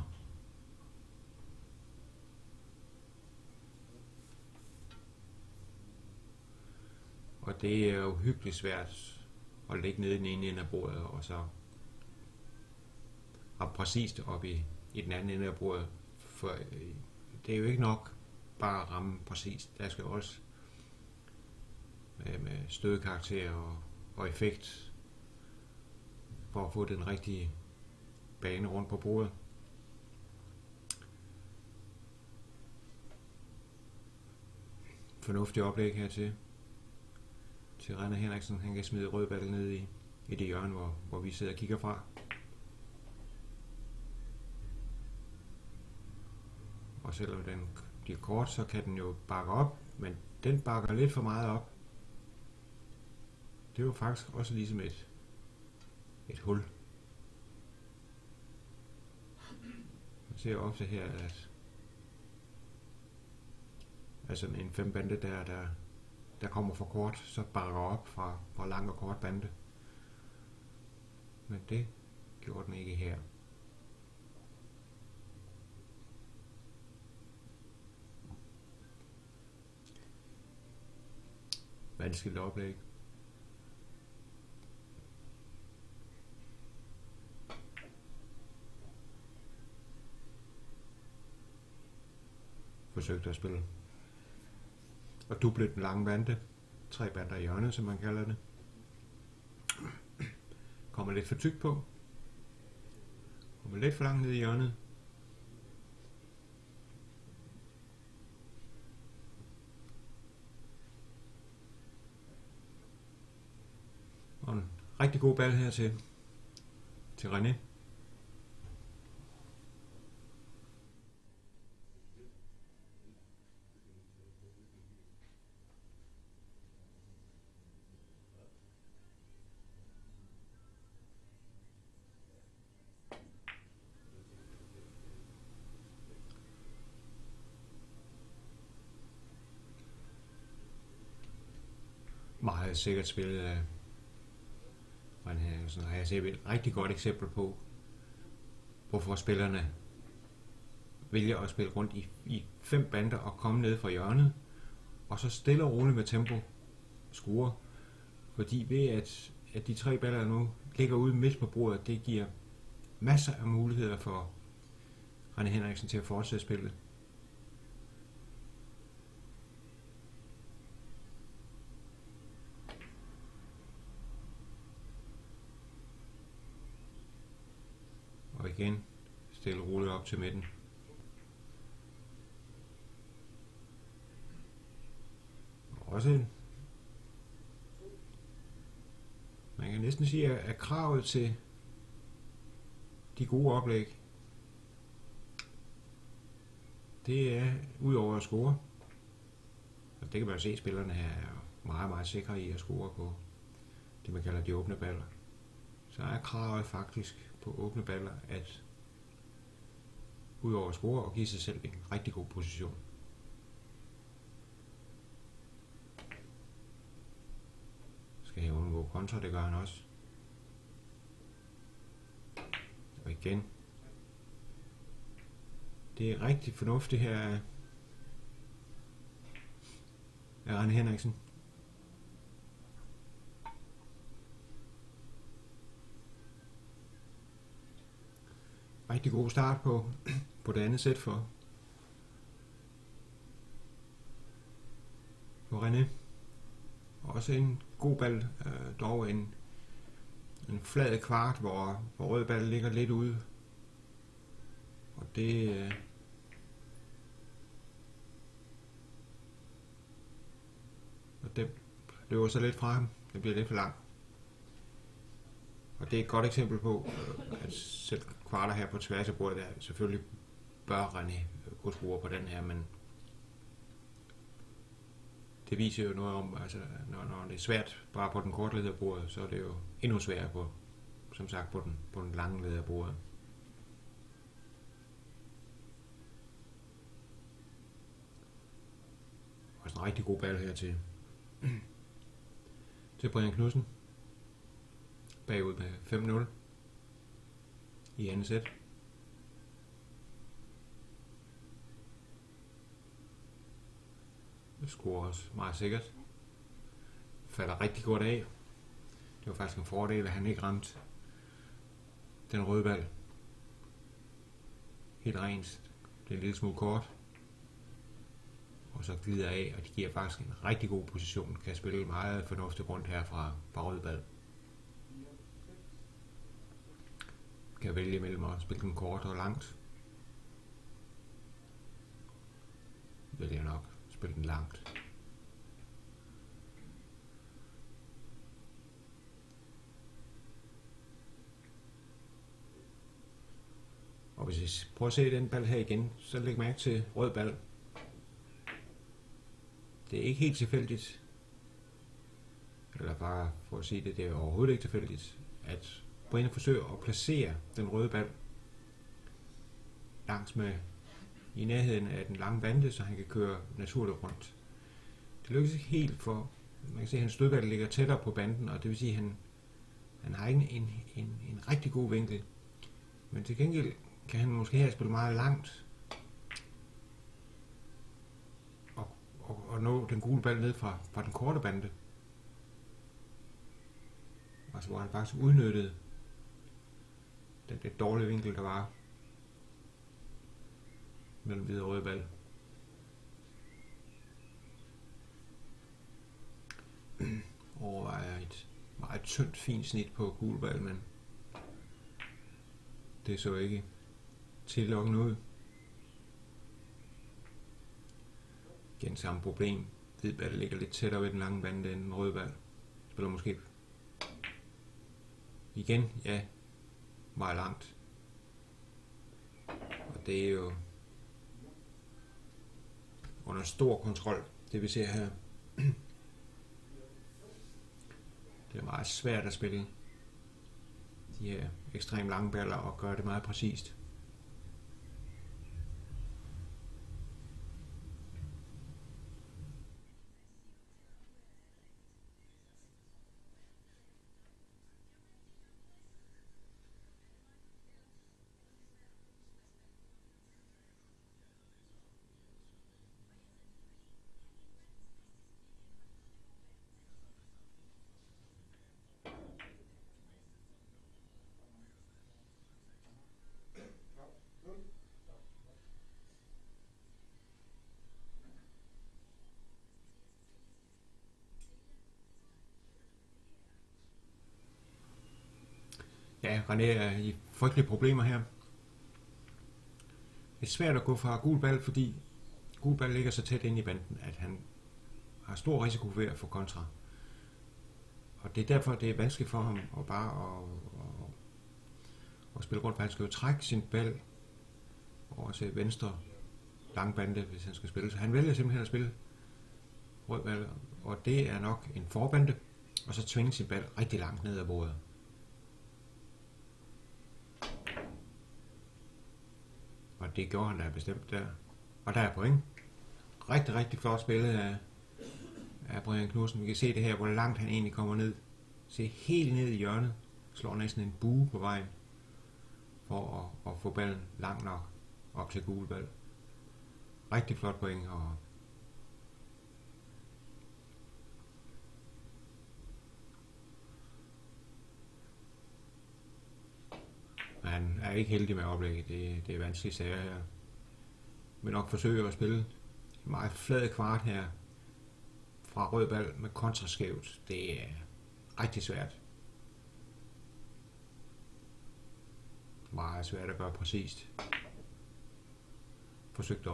Og det er jo hyggeligt svært at ligge nede i den ene ende af bordet, og så ramme præcist op i den anden ende af bordet. For det er jo ikke nok bare at ramme præcist. Der skal også med stødekarakter og effekt for at få den rigtige bane rundt på bordet. Fornuftig oplæg hertil. Til René Henriksen. Han kan smide rød balle ned i det hjørne, hvor vi sidder og kigger fra. Og selvom den bliver kort, så kan den jo bakke op, men den bakker lidt for meget op. Det er jo faktisk også ligesom et hul. Man ser ofte her, at altså en 5 bande der kommer for kort, så bakker op fra lang og kort bande. Men det gjorde den ikke her. Vanskeligt oplæg. Forsøgte at spille og duble den lange bande. 3 bander i hjørnet, som man kalder det. Kommer lidt for tykt på. Kommer lidt for langt ned i hjørnet. Og en rigtig god ball her til René. Meget sikkert spillet af René Henriksen. Og jeg ser et rigtig godt eksempel på, hvorfor spillerne vælger at spille rundt i 5 bander og komme ned fra hjørnet, og så stille og roligt med tempo score. Fordi ved at de 3 baller nu ligger ude midt på bordet, det giver masser af muligheder for René Henriksen til at fortsætte spillet. Og igen, stille roligt op til midten. Også man kan næsten sige, at kravet til de gode oplæg, det er ud over at score. Og det kan man se, at spillerne her er meget, meget sikre i at score på det, man kalder de åbne baller. Så er kravet faktisk på åbne baller, at ud over at score og give sig selv en rigtig god position. Skal jeg undgå kontra, det gør han også. Og igen. Det er rigtig fornuftigt her af René Henriksen. Rigtig god start på det andet sæt for René. Også en god ball, dog en flad kvart, hvor rød ball ligger lidt ude. Og det og det løber så lidt fra ham. Det bliver lidt for langt. Og det er et godt eksempel på, at selv kvarter her på tværs af bordet, der selvfølgelig bør René kunne score på den her, men det viser jo noget om, altså når det er svært bare på den korte led af bordet, så er det jo endnu sværere på, som sagt, på den lange led af bordet. Også en rigtig god ball her til til Brian Knudsen. Bagud med 5-0 i andet sæt. Det scorer også meget sikkert. Falder rigtig godt af. Det var faktisk en fordel, at han ikke ramte den røde bal helt rent. Det er en lille smule kort. Og så glider af, og de giver faktisk en rigtig god position. Kan spille meget fornuftigt rundt her fra røde bal. Kan vælge mellem at spille den kort og langt. Vælger jeg nok spille den langt. Og hvis I prøver at se den bal her igen, så læg mærke til rød bal. Det er ikke helt tilfældigt, eller bare for at sige det, det er overhovedet ikke tilfældigt, at Brian forsøger at placere den røde bal langs med i nærheden af den lange bande, så han kan køre naturligt rundt. Det lykkes ikke helt, for man kan se, at hans stødbal ligger tættere på banden, og det vil sige, at han har ikke en rigtig god vinkel. Men til gengæld kan han måske her spille meget langt og nå den gule bal ned fra den korte bande. Altså hvor han faktisk udnyttede den lidt dårlige vinkel, der var mellem hvide og røde bal. Overvejer et meget tyndt, fint snit på gul bal, men det så ikke tillokkende ud. Igen samme problem. Hvid bal ligger lidt tættere ved den lange bande end den røde bal. Spiller måske igen, ja, meget langt. Og det er jo under stor kontrol, det vi ser her. Det er meget svært at spille de her ekstremt lange baller og gøre det meget præcist. Ja, René er i frygtelige problemer her. Det er svært at gå fra gul bal, fordi gul bal ligger så tæt inde i banden, at han har stor risiko ved at få kontra. Og det er derfor, det er vanskeligt for ham at bare at spille rundt, for han skal jo trække sin bal over til venstre lang bande, hvis han skal spille. Så han vælger simpelthen at spille rød bal, og det er nok en forbande, og så tvinge sin bal rigtig langt ned ad bordet. Og det gjorde han da bestemt der. Og der er point. Rigtig, rigtig flot spillet af Brian Knudsen. Vi kan se det her, hvor langt han egentlig kommer ned. Se helt ned i hjørnet. Slår næsten en bue på vejen. For at få ballen langt nok op til gul bal. Rigtig flot point. Og han er ikke heldig med oplægget. Det er vanskelige sager her. Men nok forsøge at spille en meget flad kvart her fra rød bal med kontraskævt. Det er rigtig svært. Meget svært at gøre præcist. Forsøgte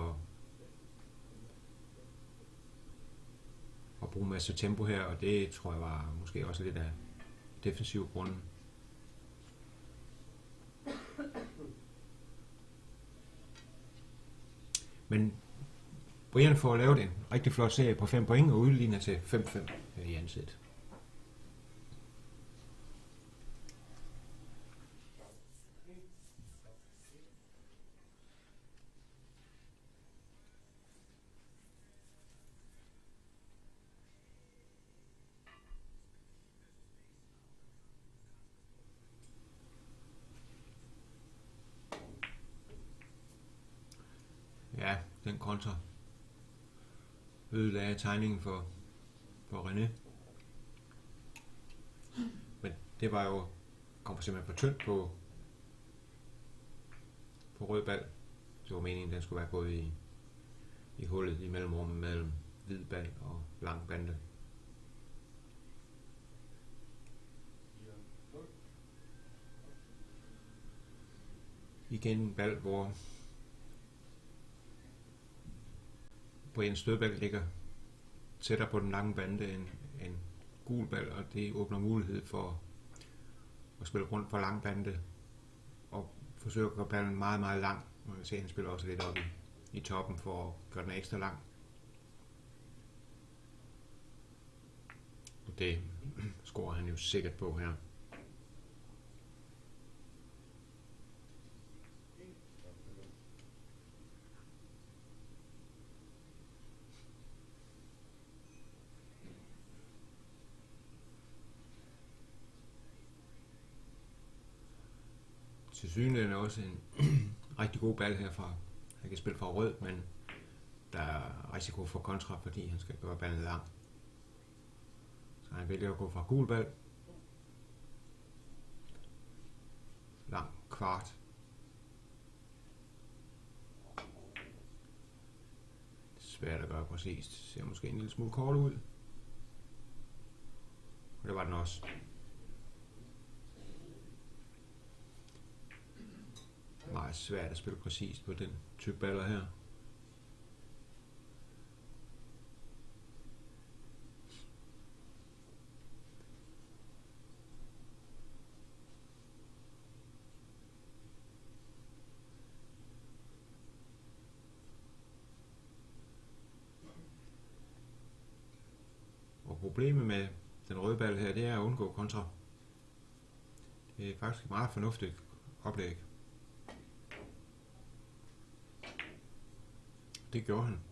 at bruge en masse tempo her, og det tror jeg var måske også lidt af defensiv grunden. Men Brian får lavet en rigtig flot serie på 5 point og udligner til 5-5 i andet sæt. den kontra ødelagde tegningen for René. Men det var jo, kom simpelthen for tyndt på rød bal. Det var meningen, den skulle være gået i hullet i mellemrummet mellem hvid bal og lang bande. Igen en bal, hvor en stødbal ligger tættere på den lange bande end gul bal, og det åbner mulighed for at spille rundt for lang bande og forsøge at gøre ballen meget, meget lang. Man kan se, at han spiller også lidt op i toppen for at gøre den ekstra lang. Og det scorer han jo sikkert på her. Tilsyneladende også en rigtig god bal herfra. Han kan spille fra rød, men der er risiko for kontra, fordi han skal gøre ballen lang. Så han vælger at gå fra gul bal. Lang kvart. Svært at gøre præcist. Ser måske en lille smule kort ud. Og det var den også. Meget svært at spille præcist på den type baller her. Og problemet med den røde bal her, det er at undgå kontra. Det er faktisk et meget fornuftigt oplæg. Det gjorde han.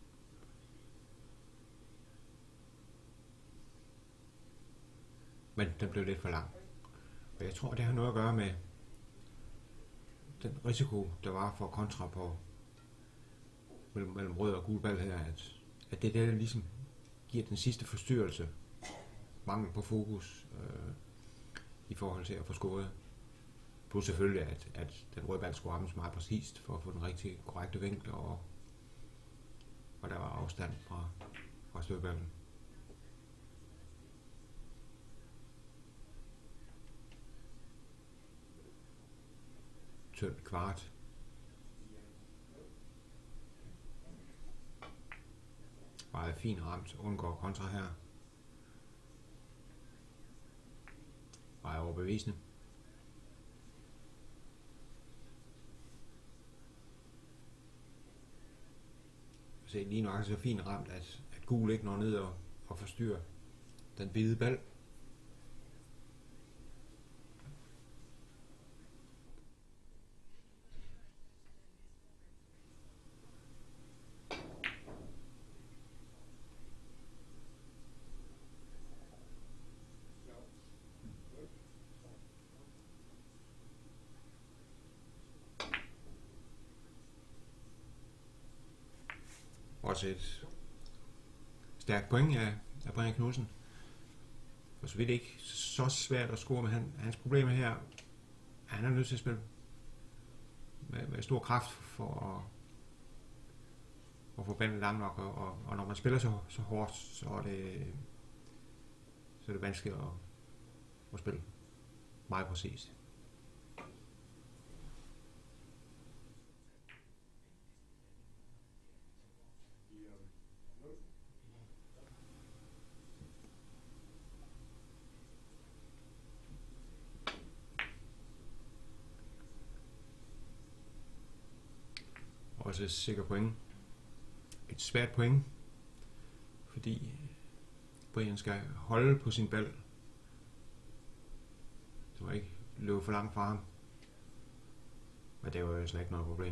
Men den blev lidt for lang. Og jeg tror, det har noget at gøre med den risiko, der var for kontra på mellem rød og gul bal her, at det der ligesom giver den sidste forstyrrelse, mangel på fokus i forhold til at få scoret. Plus selvfølgelig, at den røde bal skulle rammes meget præcist for at få den rigtig korrekte vinkel, og der var afstand fra stødballen. Tynd kvart. Meget fint ramt, undgår kontra her. Meget overbevisende. Se, lige nok så fint ramt, at gul ikke når ned og forstyrrer den hvide bal. Også et stærkt point af Brian Knudsen. For så vidt ikke så svært at score med hans problemer her. Han er nødt til at spille med stor kraft for at få ballen lang nok, og når man spiller så hårdt, så er det vanskeligt at spille meget præcist. Også et sikkert point. Et svært point, fordi Brian skal holde på sin bal. Det må ikke løbe for langt fra ham. Men det var jo slet ikke noget problem.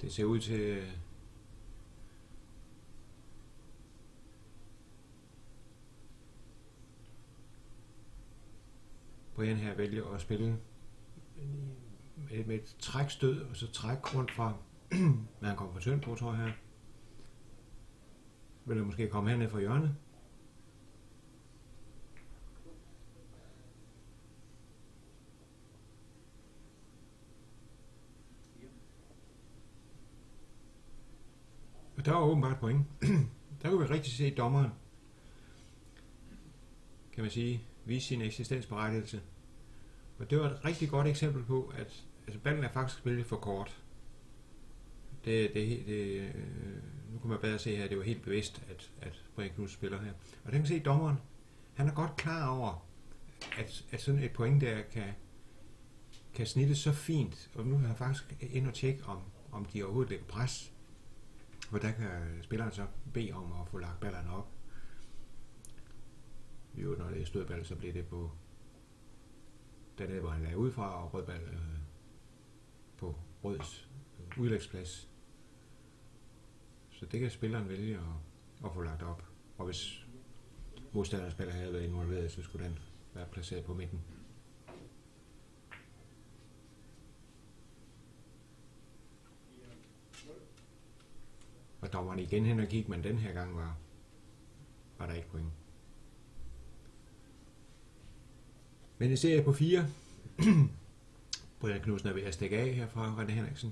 Det ser ud til Brian her vælger at spille med et trækstød, og så træk rundt fra, når han kommer for tynd på, tror jeg her. Vil jeg måske komme herned fra hjørnet. Og der var åbenbart point. Der kunne vi rigtig se dommeren, kan man sige, vise sin eksistensberettigelse. Og det var et rigtig godt eksempel på, at ballen er faktisk spillet for kort. Nu kan man bedre se her, at det var helt bevidst, at Brian Knudsen spiller her. Og den kan se dommeren, han er godt klar over, at sådan et point der kan snittes så fint. Og nu har jeg faktisk ind og tjekke, om de overhovedet lægger pres. Og der kan spilleren så bede om at få lagt ballerne op. Jo, når det er stødball, så bliver det på dernede, hvor han lagde ud fra, og rødball på røds udlægsplads. Så det kan spilleren vælge at få lagt op. Og hvis modstanderens spiller havde været involveret, så skulle den være placeret på midten. Og dommeren igen hen og kigge, men den her gang var der ikke point. Men en serie på 4. Brian Knudsen er ved at stikke af her fra René Henriksen.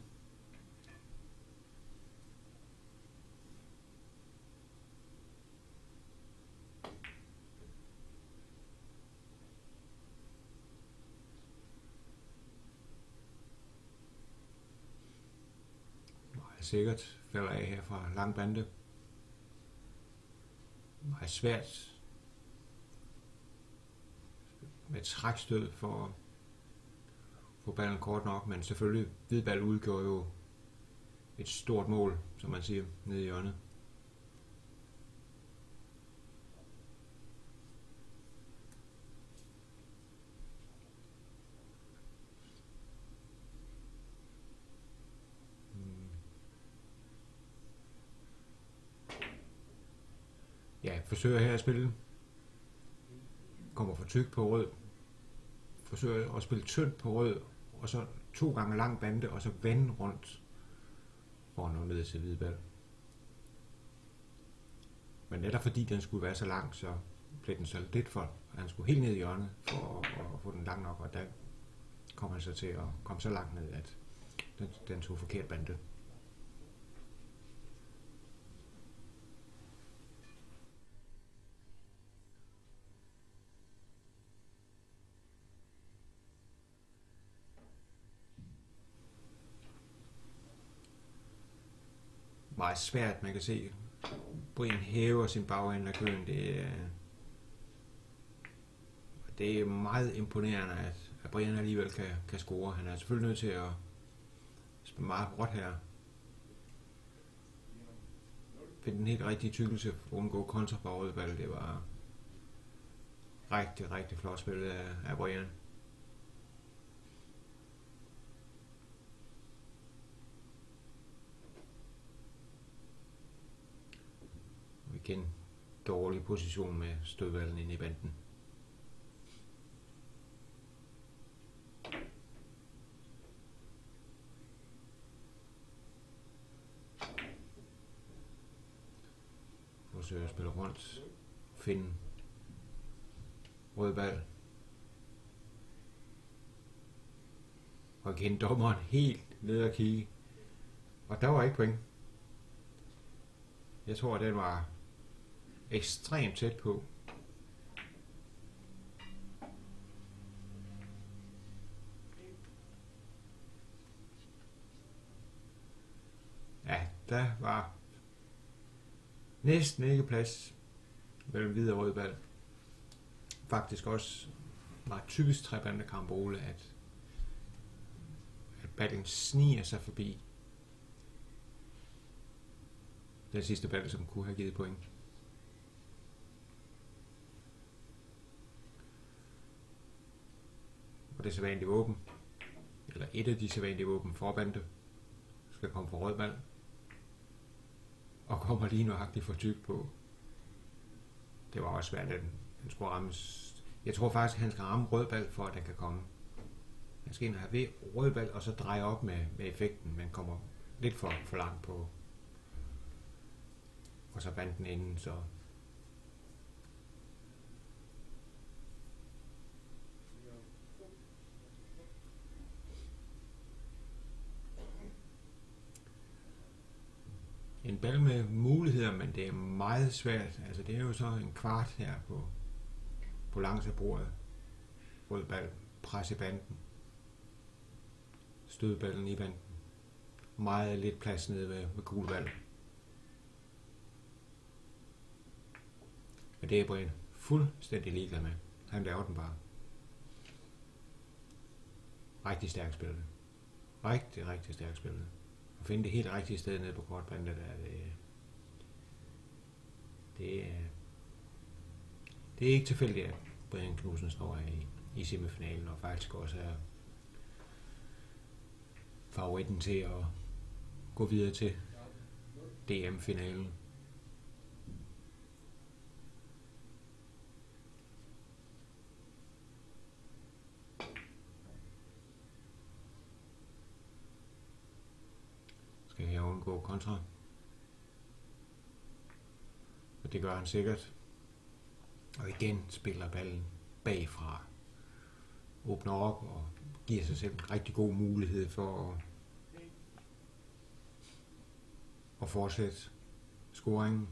Meget sikkert falder af her fra lang bande. Meget svært med trækstød for at få ballen kort nok, men selvfølgelig hvidball udgjorde jo et stort mål, som man siger, nede i hjørnet. Ja, forsøger her at spille. Kommer for tyk på rød. Forsøger at spille tyndt på rød, og så 2 gange lang bande, og så vende rundt for at nå ned til hvidball. Men netop fordi den skulle være så lang, så blev den så lidt for, at han skulle helt ned i hjørnet for at få den lang nok, og der kom han så til at komme så langt ned, at den tog forkert bande. Meget svært, man kan se. Brian hæver sin bagende af køen. Det er meget imponerende, at Brian alligevel kan score. Han er selvfølgelig nødt til at spille meget hårdt her. Finde den helt rigtige tykkelse for at undgå kontra på rødball. Det var rigtig, rigtig flot spillet af Brian. Igen dårlig position med stødvallen inde i banden. Forsøger at spille rundt. Finde rød ball. Og igen dommeren helt ned og kigge. Og der var ikke point. Jeg tror, at den var ekstremt tæt på. Ja, der var næsten ikke plads mellem hvid og rød ball. Faktisk også meget typisk trebande karambole, at ballen sniger sig forbi den sidste ball, som kunne have givet point. Og det sædvanlige våben, eller et af de sædvanlige våben for bande, skal komme for rød bal, og kommer lige nøjagtigt for tyk på. Det var også svært, at han skulle ramme. Jeg tror faktisk, at han skal ramme rød bal, for at den kan komme. Han skal ind og have ved rød bal, og så dreje op med effekten, men kommer lidt for langt på. Og så vandt den inden, så... En bal med muligheder, men det er meget svært. Altså det er jo så en kvart her på langs af bordet. Rød bal, pres i banden. Stødballen i banden. Meget lidt plads nede ved gul bal. Men det er Brian fuldstændig ligeglad med. Han laver den bare. Rigtig stærkt spillet. Rigtig stærkt spillet. At finde det helt rigtige sted nede på kortbandet, det er ikke tilfældigt, at Brian Knudsen står her i semifinalen, og faktisk også er favoritten til at gå videre til DM-finalen. Skal her undgå kontra. Og det gør han sikkert. Og igen spiller ballen bagfra. Åbner op og giver sig selv en rigtig god mulighed for at fortsætte scoringen.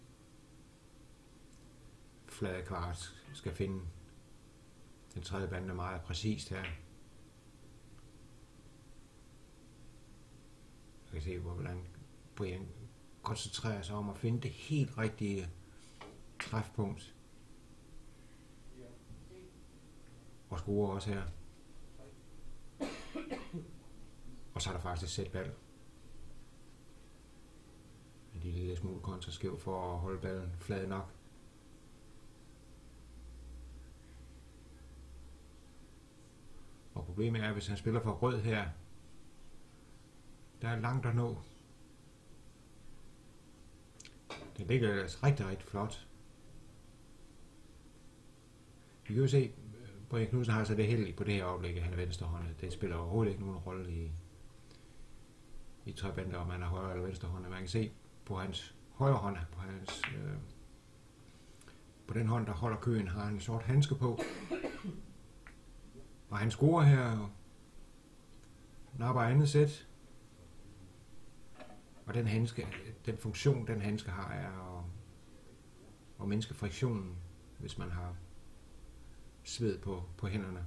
Flade kvart skal finde den tredje bande meget præcist her. Jeg kan se, hvordan Brian koncentrerer sig om at finde det helt rigtige træfpunkt. Og scorer også her. Og så er der faktisk et sæt bal. En lille smule kontraskæv for at holde ballen flad nok. Og problemet er, hvis han spiller for rød her, der er langt at nå. Det ligger altså rigtig flot. Vi kan jo se, Brian Knudsen har altså det heldige på det her oplæg, at han er venstrehåndet. Det spiller overhovedet ikke nogen rolle i trebander, om han er højre eller venstrehåndet. Man kan se på hans højre hånd, på den hånd, der holder køen, har han en sort handske på. Og han scorer her og napper andet sæt. Og den funktion, den handske har, er at mindske friktionen, hvis man har sved på hænderne.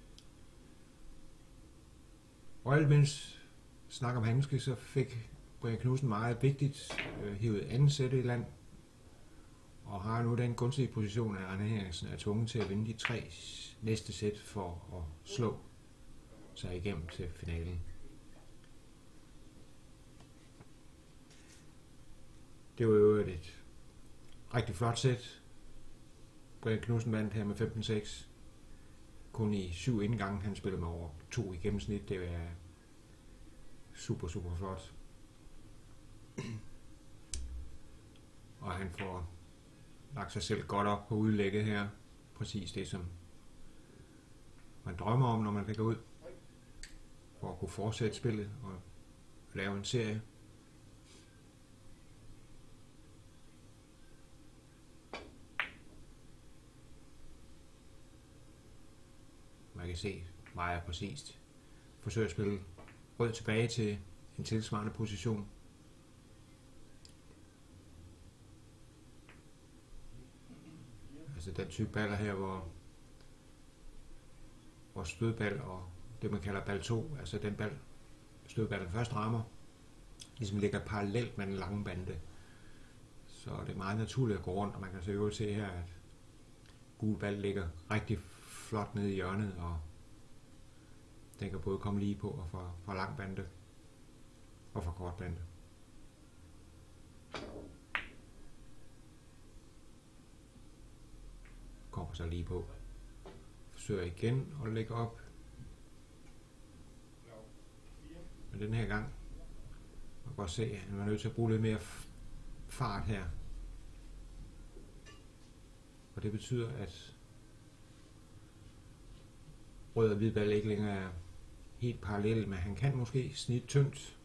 Og alt mens snak om handske, så fik Brian Knudsen meget vigtigt hivet andet sæt i land, og har nu den gunstige position, at Arne Henriksen er tvunget til at vinde de 3 næste sæt for at slå sig igennem til finalen. Det var jo et rigtig flot sæt. Brian Knudsen vandt her med 15-6. Kun i 7 indgange. Han spillede med over 2 i gennemsnit. Det er super flot. Og han får lagt sig selv godt op på udlægget her. Præcis det, som man drømmer om, når man lægger ud. For at kunne fortsætte spillet og lave en serie. Man kan se meget præcist. Forsøger at spille rød tilbage til en tilsvarende position. Altså den type baller her, hvor stødbal og det man kalder bal 2, altså den bal, stødballen først rammer, ligesom ligger parallelt med den lange bande. Så det er meget naturligt at gå rundt, og man kan så jo se her, at gul bal ligger rigtig flot nede i hjørnet, og den kan både komme lige på og fra lang bande og fra kort bande. Kommer så lige på. Forsøger igen at lægge op. Men den her gang kan godt se, at han var nødt til at bruge lidt mere fart her. Og det betyder, at rød og hvid bal ikke længere er helt parallelle, men han kan måske snit tyndt.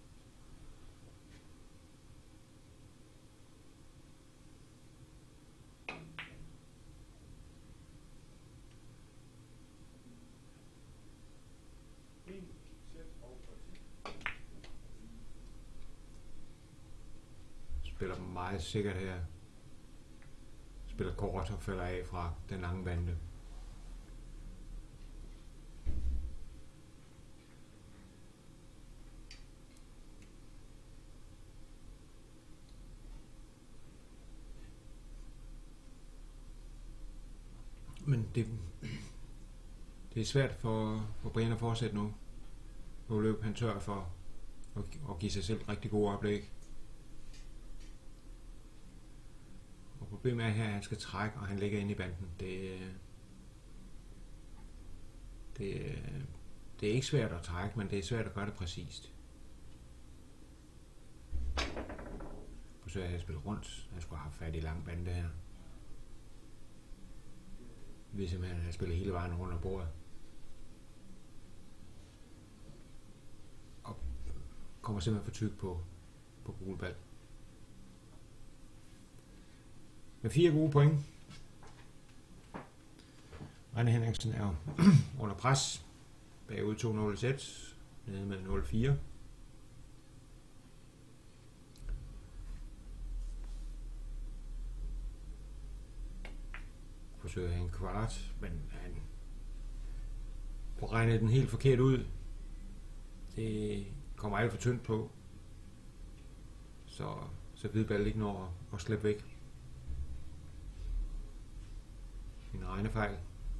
Spiller meget sikkert her. Spiller kort og falder af fra den lange bande. Men det er svært for Brian at fortsætte nu. Nu løb han tør for at give sig selv rigtig gode oplæg. Og problemet er her, at han skal trække, og han ligger inde i banden. Det er ikke svært at trække, men det er svært at gøre det præcist. Forsøger jeg at spille rundt. Han skulle have haft fat i lang bande her. Vi simpelthen har spillet hele vejen rundt om bordet. Og kommer simpelthen for tyk på gule bal. Med 4 gode point. René Henriksen er under pres. Bagud 2-0 i sæt. Nede med 0-4. Forsøger han en kvart, men han får regnet den helt forkert ud. Det kommer alt for tyndt på, så hvidball ikke når at slippe væk. En regnefejl.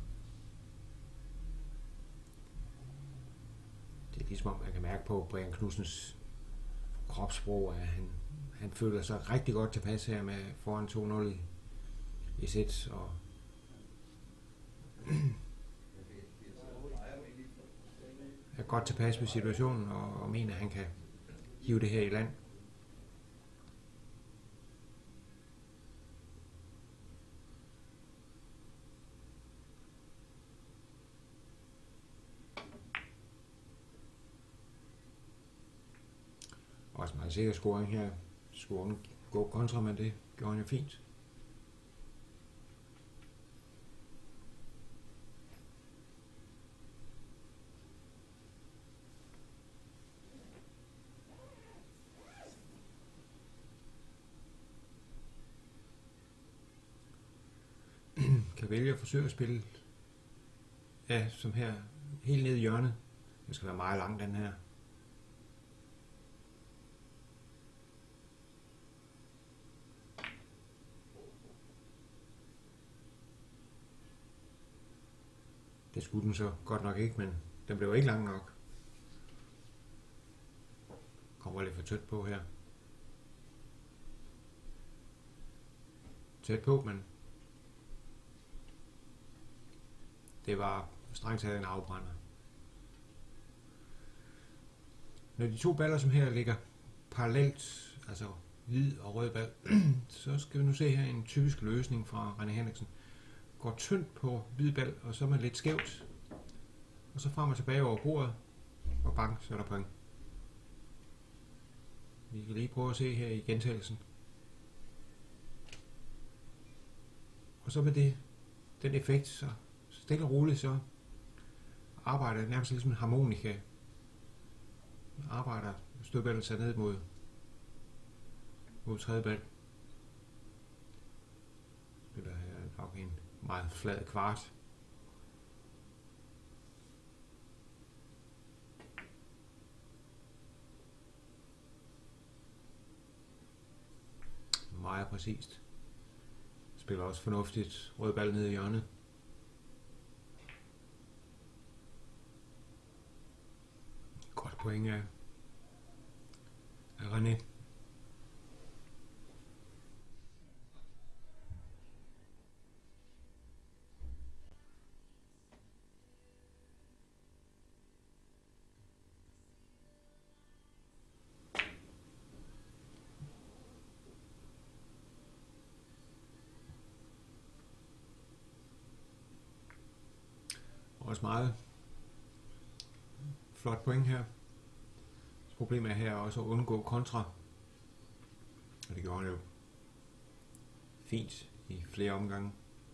Det er ligesom om man kan mærke på Brian Knudsens kropssprog, at han føler sig rigtig godt tilpas her med foran 2-0 i sæt, og er godt tilpas med situationen og mener, at han kan hive det her i land. Også meget sikker scoring her. Skulle gå kontra, men det gjorde han jo fint. Kan vælge at forsøge at spille som her helt ned i hjørnet. Det skal være meget lang den her. Det skulle den så godt nok ikke, men den blev ikke lang nok. Kommer lidt for tæt på her. Tæt på, men det var strengt taget en afbrænder. Når de to baller, som her ligger parallelt, altså hvid og rød bal, så skal vi nu se her en typisk løsning fra René Henriksen. Går tyndt på hvid bal, og så med lidt skævt, og så frem og tilbage over bordet, og bang, så er der point. Vi kan lige prøve at se her i gentagelsen. Og så med den effekt, så stille og roligt, så arbejder det nærmest ligesom en harmonika. Arbejder stødballen sig ned mod tredje bal. Spiller her nok en meget flad kvart. Meget præcist. Spiller også fornuftigt rød bal ned i hjørnet. Godt point af René. også meget flot point her. Problemet er her også at undgå kontra. Og det gjorde han jo fint i flere omgange.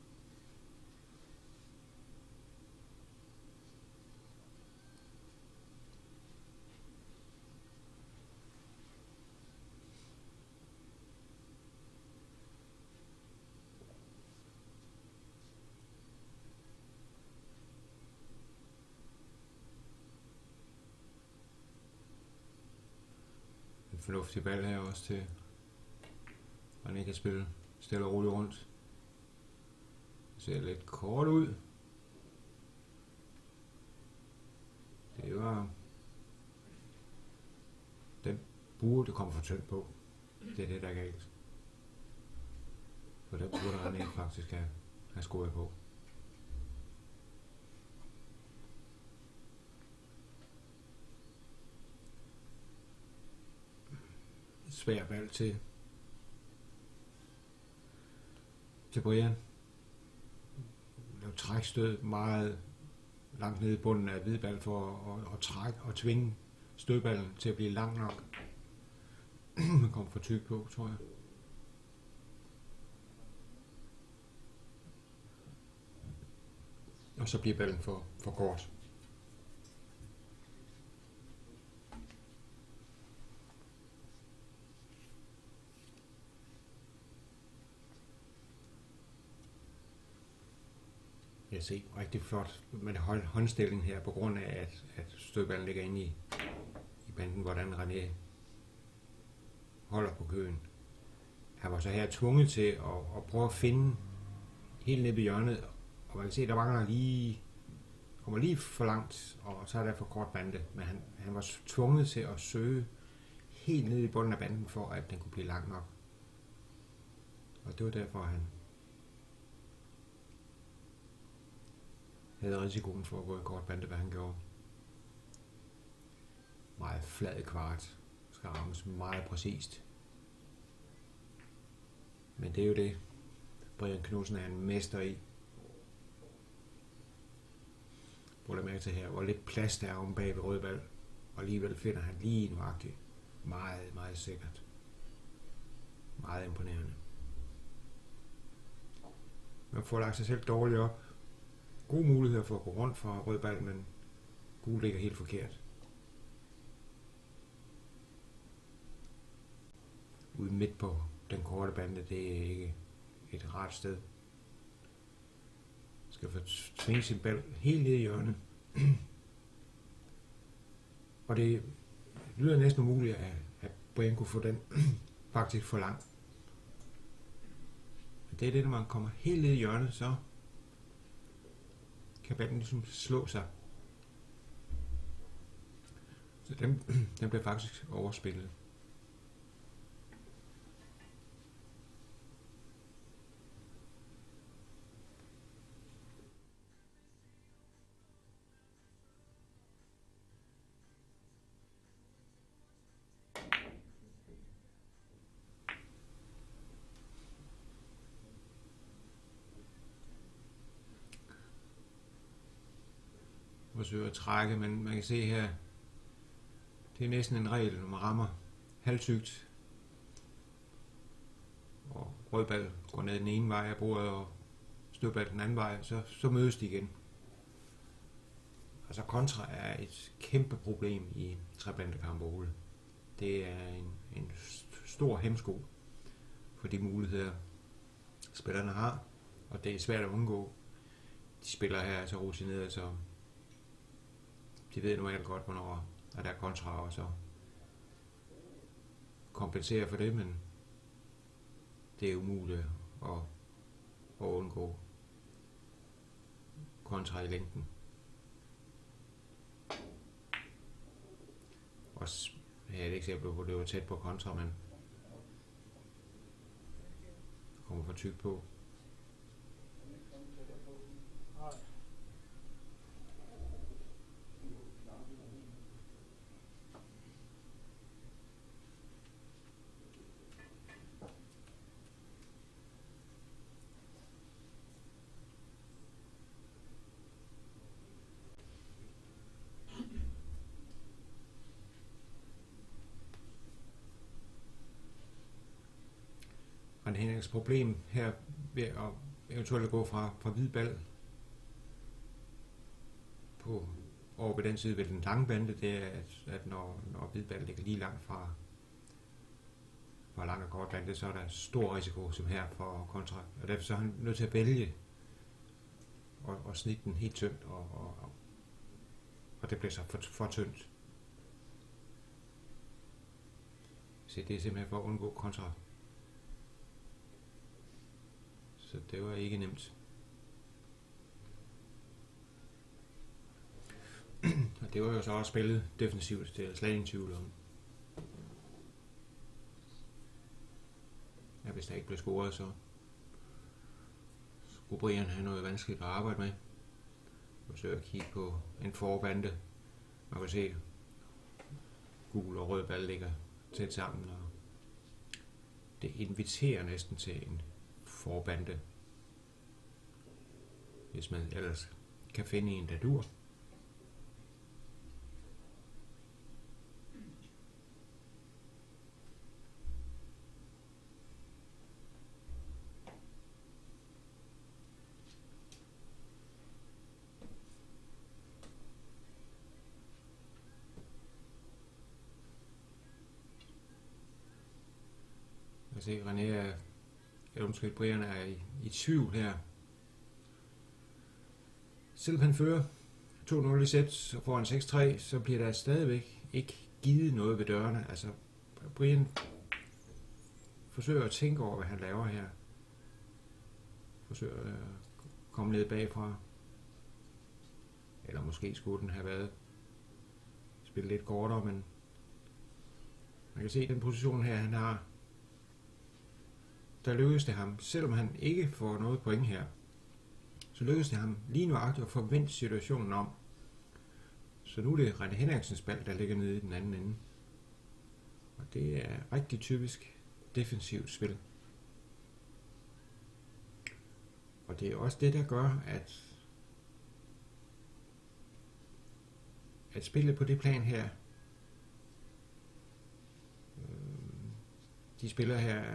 Fornuftig ball her også til, at man ikke kan spille stille og roligt rundt. Det ser lidt kort ud. Det var... Den burde komme for tyndt på. Det er det, der er galt. For der burde han ikke faktisk have scoret på. Svær ball til Brian. Lav trækstød meget langt nede i bunden af hvidball for at trække og tvinge stødballen til at blive lang nok. Man kommer for tyk på, tror jeg. Og så bliver ballen for kort. Jeg ser rigtig flot med håndstillingen her, på grund af, at stødballen ligger inde i banden, hvordan René holder på køen. Han var så her tvunget til at prøve at finde helt nede ved hjørnet, og man kan se, at der kommer lige for langt, og så er der for kort bande, men han var tvunget til at søge helt nede i bunden af banden, for at den kunne blive lang nok. Og det var derfor, han havde risikoen for at gå i kort bande, hvad han gjorde. Meget flad kvart. Skal rammes meget præcist. Men det er jo det, Brian Knudsen er en mester i. Prøv at mærke til her, hvor lidt plads der er om bag ved rødbal. Og alligevel finder han lige nøjagtigt. Meget, meget sikkert. Meget imponerende. Man får lagt sig selv dårligt op. Gode muligheder for at gå rundt fra rødbal, men gul ligger helt forkert. Ude midt på den korte bande, det er ikke et rart sted. Skal få tvinge sin bal helt ned i hjørnet. Og det lyder næsten umuligt, at Brian kunne få den faktisk for lang. Men det er det, når man kommer helt ned i hjørnet, så kan ballen ligesom slå sig. Så den bliver faktisk overspillet. Forsøger at trække, men man kan se her, det er næsten en regel, når man rammer halvtygt, og rødbal går ned den ene vej af bordet, og stødbal den anden vej, så mødes de igen. Altså kontra er et kæmpe problem i trebandekampe. Det er en stor hemsko for de muligheder, spillerne har, og det er svært at undgå. De spiller her så rutineret, så de ved normalt godt, hvornår der er kontra, og så kompensere for det, men det er umuligt at undgå kontra i længden. Også her er et eksempel, hvor det var tæt på kontra, men kommer for tyk på. Henriksens problem her ved at eventuelt gå fra hvid bal på over på den side ved den lange bande, det er, at når hvid bal ligger lige langt fra lang og kort bande, så er der stor risiko som her for kontra. Og derfor så er han nødt til at vælge og snitte den helt tyndt, og det bliver så for tyndt. Så det er simpelthen for at undgå kontra. Så det var ikke nemt. Og det var jo så også spillet defensivt, det er slet ingen tvivl om. Ja, hvis der ikke blev scoret, så skulle Brian have noget vanskeligt at arbejde med. Forsøger at kigge på en forbande. Man kan se, gul og rød ball ligger tæt sammen, og det inviterer næsten til en forbande, hvis man ellers kan finde en, der dur. Jeg kan se, Brian er i tvivl her. Selvom han fører 2-0 i sæt og får en 6-3, så bliver der stadigvæk ikke givet noget ved dørene. Altså, Brian forsøger at tænke over, hvad han laver her. Forsøger at komme ned bagfra. Eller måske skulle den have været spillet lidt kortere, men man kan se den position her, han har. Der lykkedes det ham, selvom han ikke får noget point her, så lykkedes det ham lige nuagtigt at forvente situationen om. Så nu er det René Henriksens bal, der ligger nede i den anden ende. Og det er rigtig typisk defensivt spil. Og det er også det, der gør, at spillet på det plan her, de spiller her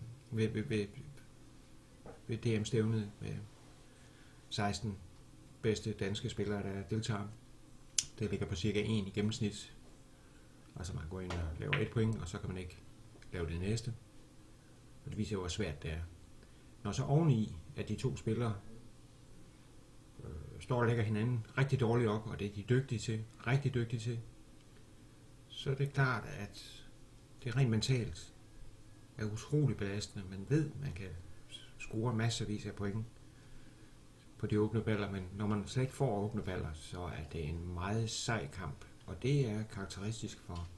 ved DM-stævnet med 16 bedste danske spillere, der deltager. Det ligger på cirka 1 i gennemsnit. Altså man går ind og laver 1 point, og så kan man ikke lave det næste. Og det viser jo, hvor svært det er. Når så oveni, at de to spillere står og lægger hinanden rigtig dårligt op, og det er de rigtig dygtige til, så er det klart, at det er rent mentalt er utrolig belastende. Man ved, man kan score masservis af point på de åbne baller, men når man slet ikke får åbne baller, så er det en meget sej kamp. Og det er karakteristisk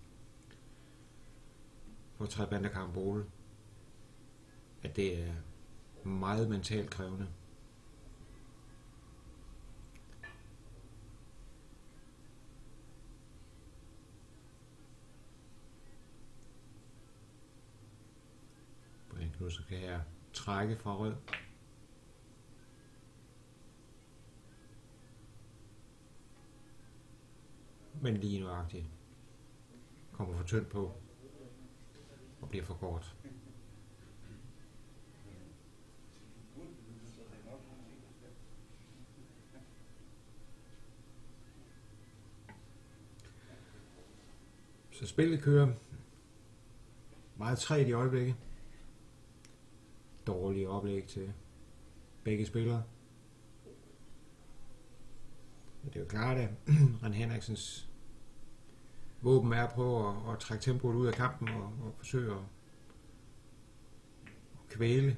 for trebanderkarambole, at det er meget mentalt krævende. Nu så kan jeg trække fra rød. Men lige nuagtigt kommer for tyndt på og bliver for kort. Så spillet kører meget træt i øjeblikket. Dårlige oplæg til begge spillere. Men det er jo klart, at René Henriksens våben er at prøve at trække tempoet ud af kampen og forsøge at kvæle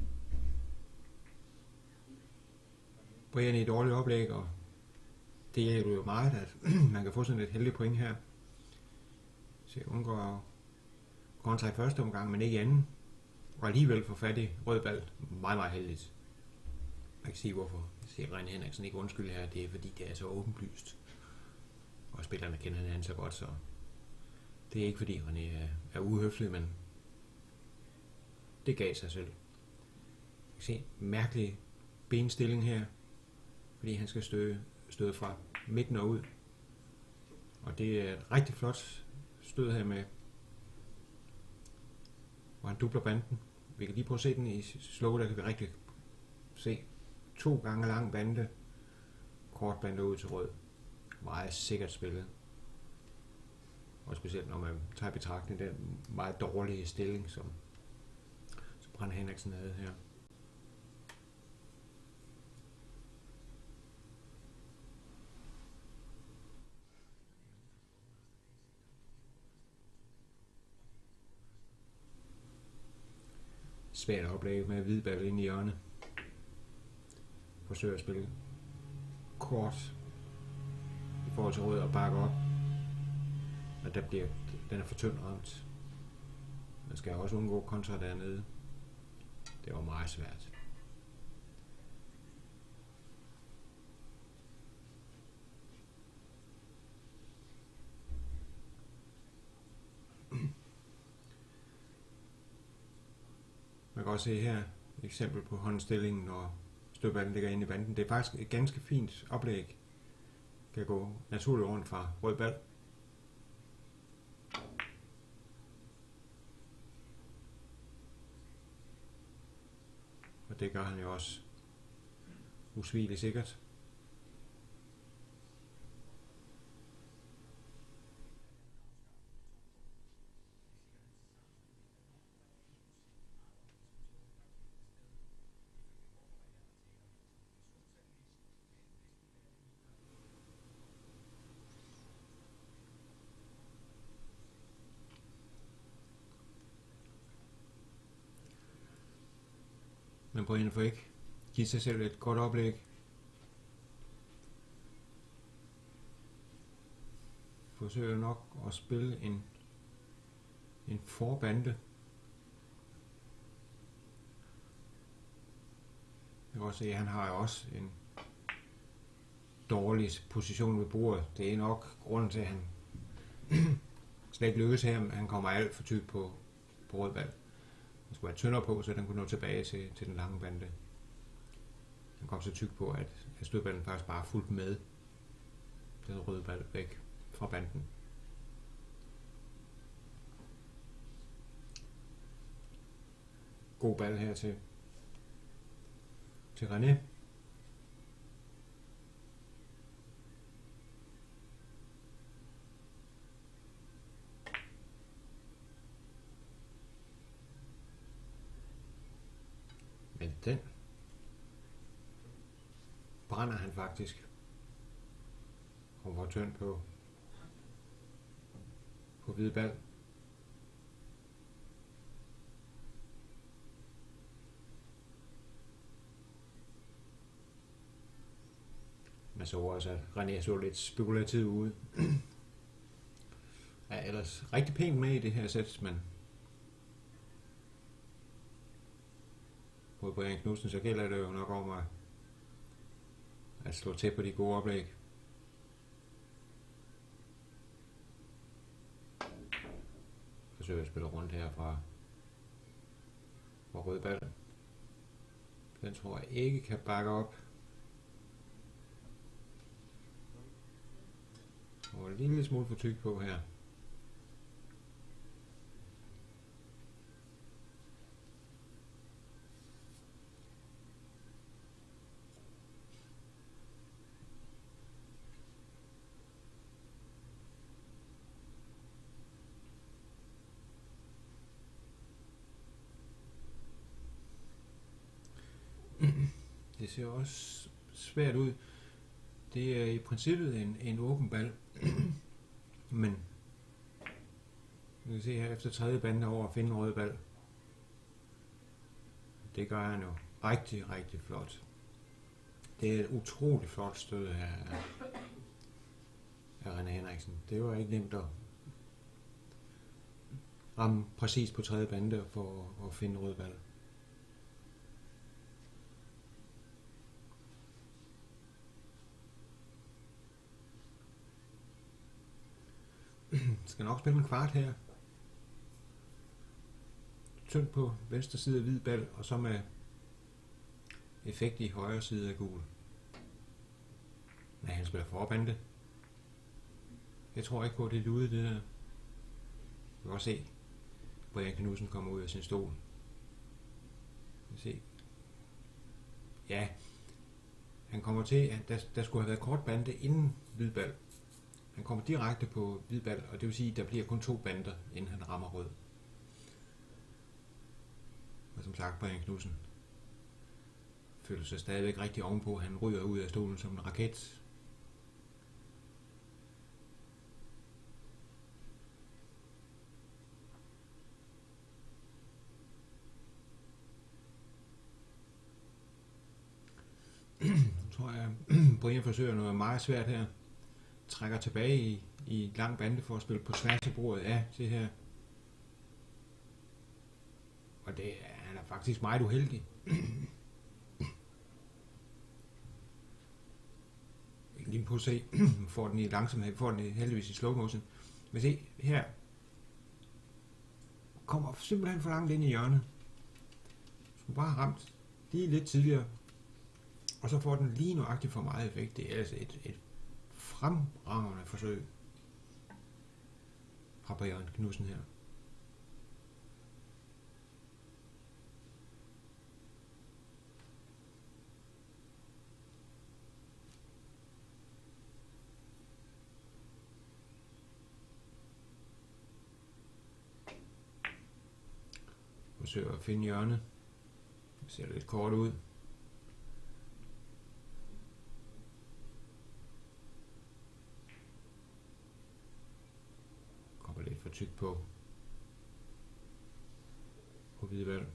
Brian i et dårligt oplæg, og det hjælper jo meget, at man kan få sådan et heldigt point her. Så jeg undgår kontra i første omgang, men ikke i anden. Og alligevel få fat i rød bal. Meget, meget heldigt. Man kan sige, hvorfor siger René Henriksen ikke undskyld her. Det er fordi, det er så åbenlyst. Og spillerne kender hinanden så godt, så det er ikke fordi, René er uhøflig, men det gav sig selv. Man kan se mærkelig benstilling her, fordi han skal støde fra midten og ud. Og det er et rigtig flot stød her med, hvor han dubler banden Vi kan lige prøve at se den i slow, der kan vi rigtig se 2 gange lang bande, kort bande ud til rød. Meget sikkert spillet. Og specielt når man tager i betragtning den meget dårlige stilling, som Brand Henriksen havde her. Svært oplæg med hvid ball ind i hjørnet. Forsøger at spille kort i forhold til rød og bakke op. Og den er for tynd ramt. Man skal også undgå kontra dernede. Det var meget svært. Man kan også se her et eksempel på håndstillingen, når stødballen ligger inde i banden. Det er faktisk et ganske fint oplæg. Kan gå naturligt rundt fra rød bal. Og det gør han jo også usvigeligt sikkert. Men Brian får ikke give sig selv et godt oplæg. Forsøger nok at spille en forbande. Jeg kan også se, at han har også en dårlig position ved bordet. Det er nok grunden til, at han slet ikke lykkes her. Han kommer alt for tyk på rød bal. Han skulle være tyndere på, så den kunne nå tilbage til den lange bande. Han kom så tyk på, at stødballen faktisk bare fulgte med den røde bal væk fra banden. God bal her til René. Men den brænder han faktisk. Og var tynd på hvid bal. Man så også, at René så lidt spekulativ ud. Er ellers rigtig pænt med i det her sæt, men mod Brian Knudsen, så gælder det jo nok om at slå til på de gode oplæg. Forsøger at spille rundt her fra rød bal. Den tror jeg ikke kan bakke op. Og en lille smule for tyk på her. Det ser også svært ud. Det er i princippet en åben bal. Men vi kan se her efter tredje bande over at finde en rød bal. Det gør han jo rigtig, rigtig flot. Det er et utroligt flot stød her af René Henriksen. Det var ikke nemt at ramme præcis på tredje bande for at finde en rød bal. Skal nok spille en kvart her. Tynd på venstre side af hvid bal, og så med effekt i højre side af gul. Nej, han spiller forbande. Jeg tror ikke på, at det er lude det der. Du kan også se, Brian Knudsen kommer ud af sin stol. Se. Ja, han kommer til, at der skulle have været kort bande inden hvidbal. Han kommer direkte på hvidbal, og det vil sige, at der bliver kun 2 bander, inden han rammer rød. Og som sagt, Brian Knudsen føler sig stadigvæk rigtig ovenpå. Han ryger ud af stolen som en raket. Nu tror jeg, Brian forsøger noget meget svært her. Trækker tilbage i lang bande for at spille på tværs af bordet. Ja, det her. Og han er faktisk meget uheldig. Jeg kan lige på at se, får den i langsomhed, får den heldigvis i slow motion. Men se, her kommer simpelthen for langt ind i hjørnet. Skulle bare have ramt lige lidt tidligere. Og så får den lige nøjagtigt for meget effekt. Det er altså et fremragende forsøg fra Brian Knudsen her. Forsøger at finde hjørnet. Det ser lidt kort ud. Kommer lidt for tykt på hvidbal.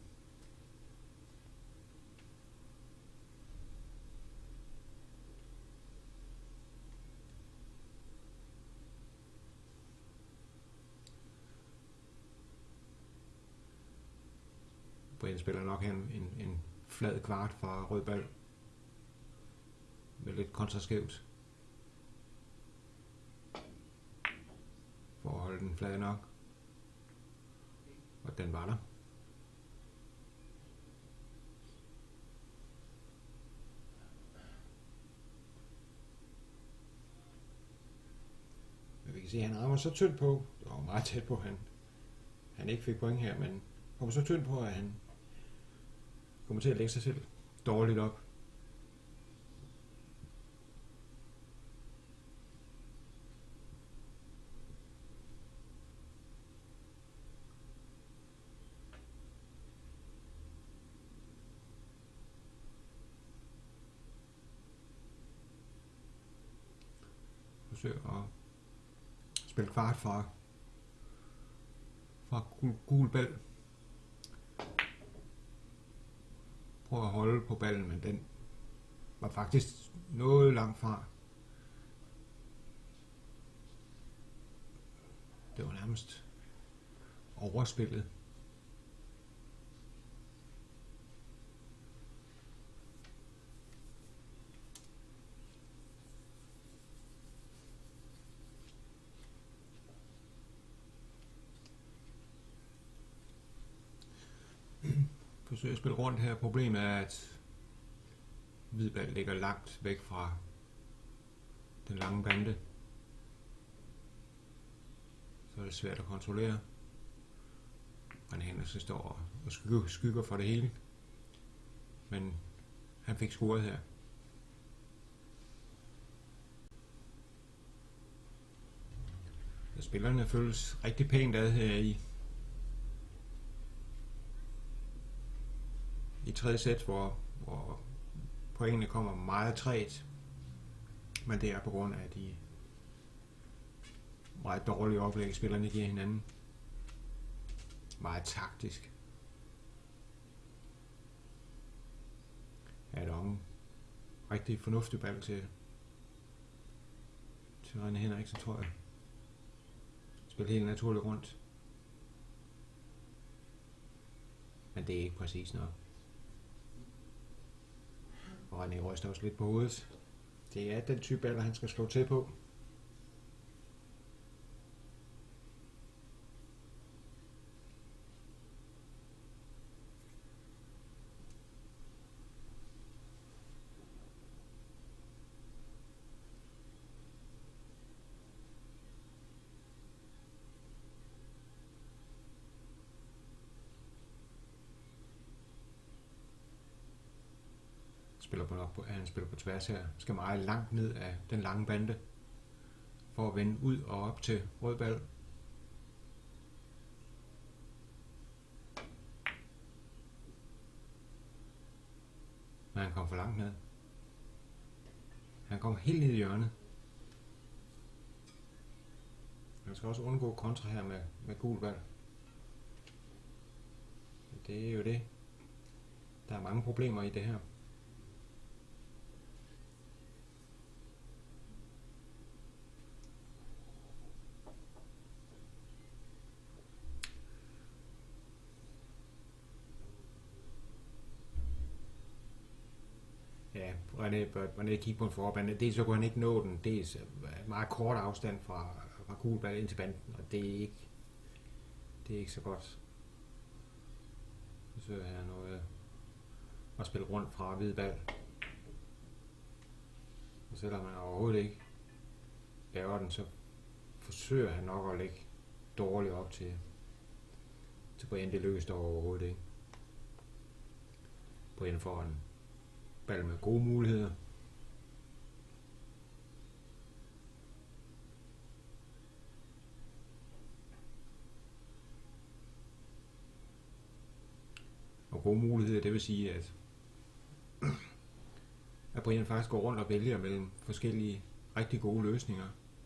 Brian spiller nok en flad kvart fra rød bal med lidt kontraskævt for at holde den flad nok, og den var der. Men vi kan se, at han rammer så tyndt på, det var meget tæt på, han ikke fik point her, men kommer så tyndt på, at han kommer til at lægge sig selv dårligt op. Forsøger at spille kvart fra gul bal. Prøver at holde på ballen, men den var faktisk noget langt fra. Det var nærmest overspillet. Forsøger at spille rundt her. Problemet er, at hvidbal ligger langt væk fra den lange bande. Så er det svært at kontrollere. Brian Henriksen står og skygger for det hele. Men han fik scoret her. Spillerne føles rigtig pænt ad her i tredje sæt, hvor pointene kommer meget træt, men det er på grund af de meget dårlige oplæg, spillerne giver hinanden. Meget taktisk. Ja, det er en rigtig fornuftig ball til Brian Henriksen, tror jeg. Spiller helt naturligt rundt. Men det er ikke præcis nok. Og René ryster også lidt på hovedet. Det er den type baller, han skal slå til på. Han spiller på tværs her. Skal meget langt ned af den lange bande for at vende ud og op til rød bal. Men han kom for langt ned. Han kom helt ned i hjørnet. Man skal også undgå kontra her med gul bal. Det er jo det. Der er mange problemer i det her. Ja, René kigge på en forbande. Det så kunne han ikke nå den. Det er meget kort afstand fra gul bal ind til banden, og det er ikke så godt. Så søger jeg noget at spille rundt fra hvid bal. Og selvom man overhovedet ikke laver den, så forsøger han nok at lægge dårligt op til Brian. Det lykkes dog overhovedet ikke. Brian får en bal med gode muligheder. Og gode muligheder, det vil sige, at Brian faktisk går rundt og vælger mellem forskellige rigtig gode løsninger.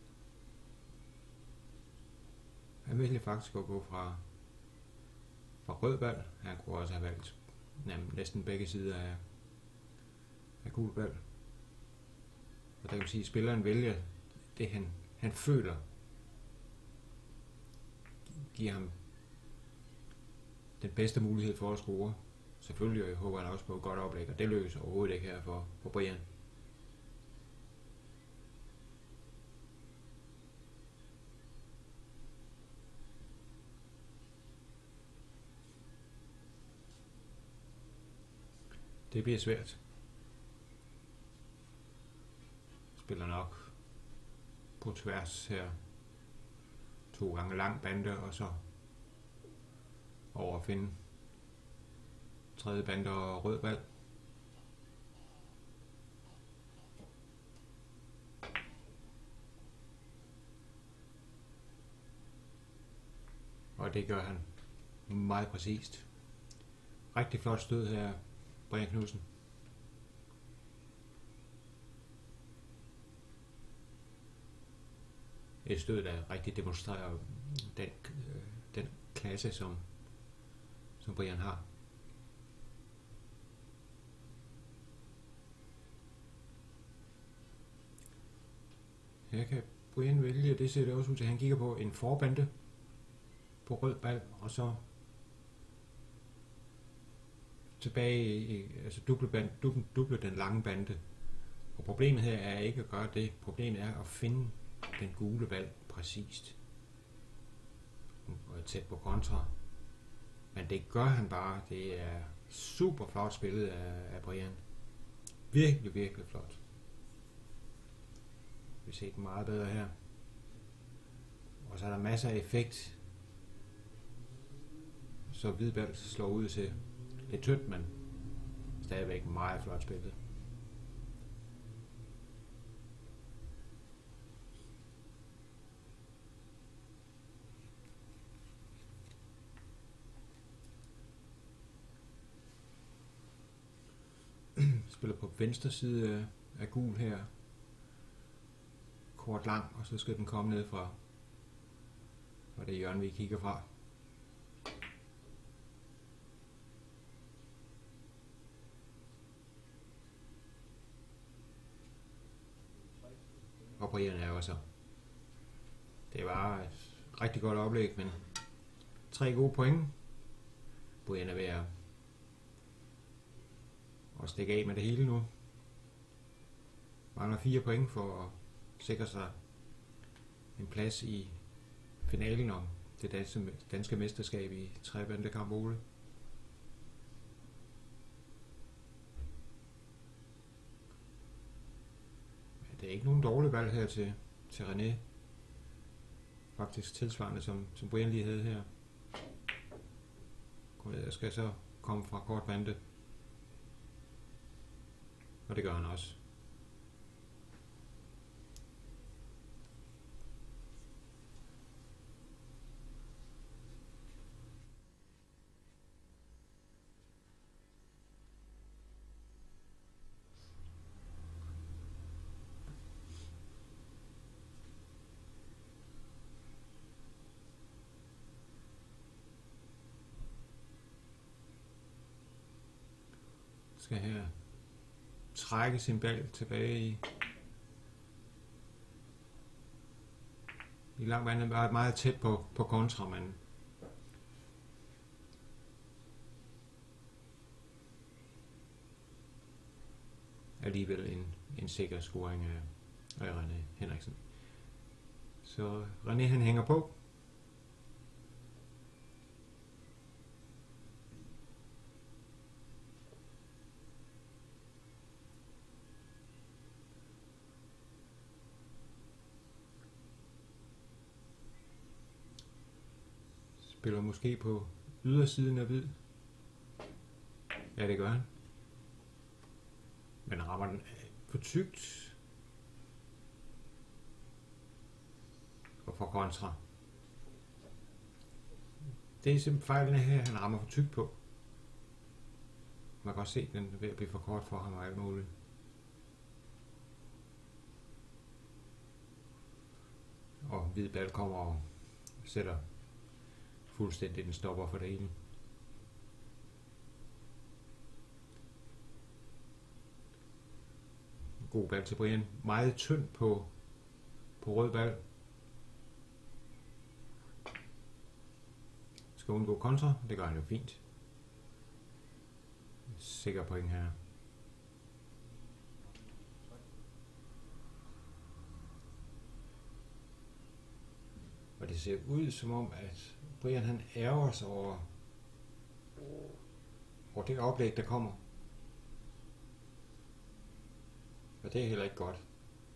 Han vælger faktisk at gå fra rød bal. Han kunne også have valgt næsten begge sider af gul bal. Og der kan man sige, at spilleren vælger det, han føler giver ham den bedste mulighed for at score. Selvfølgelig håber han også på et godt oplæg, og det lykkes overhovedet ikke her for Brian. Det bliver svært. Spiller nok på tværs her. 2 gange lang bande, og så over at finde tredje bande og rød bal. Og det gør han meget præcist. Rigtig flot stød her, Brian Knudsen. Et stød, der rigtig demonstrerer den klasse, som Brian har. Her kan Brian vælge, det ser det også ud til, at han kigger på en forbande på rød bal, og så tilbage, altså duble den lange bande. Og problemet her er ikke at gøre det, problemet er at finde den gule bal præcist. Og tæt på kontra. Men det gør han bare. Det er super flot spillet af Brian. Virkelig, virkelig flot. Vi ser den meget bedre her. Og så er der masser af effekt. Så hvidbal slår ud til lidt tyndt, men stadigvæk meget flot spillet. Spiller på venstre side af gul her. Kort lang, og så skal den komme ned fra det hjørne, vi kigger fra. Og Brian er også. Det var et rigtig godt oplæg, men 3 gode point. Brian er ved at stikke af med det hele nu. Mangler 4 point for at sikre sig en plads i finalen om det danske mesterskab i trebandekamp Ole. Men det er ikke nogen dårlig valg her til René. Faktisk tilsvarende som Brian lige havde her. Jeg skal så komme fra kort bande. og det gør han også. Skal her trække sin bal tilbage i lang vand, er meget tæt på kontramanden. Alligevel en sikker scoring af René Henriksen. Så René han hænger på. Spiller måske på ydersiden af hvid. Ja, det gør han. Men rammer den for tykt. Og for kontra. Det er simpelthen fejlen her, han rammer for tykt på. Man kan også se, at den er ved at blive for kort for ham og alt muligt. Og hvid bal kommer og sætter fuldstændig den stopper for det hele. God bal til Brian. Meget tynd på rød bal. Skal undgå kontra. Det gør han jo fint. Sikker point her. Og det ser ud som om, at Brian han ærger sig over det oplæg, der kommer. Og det er heller ikke godt.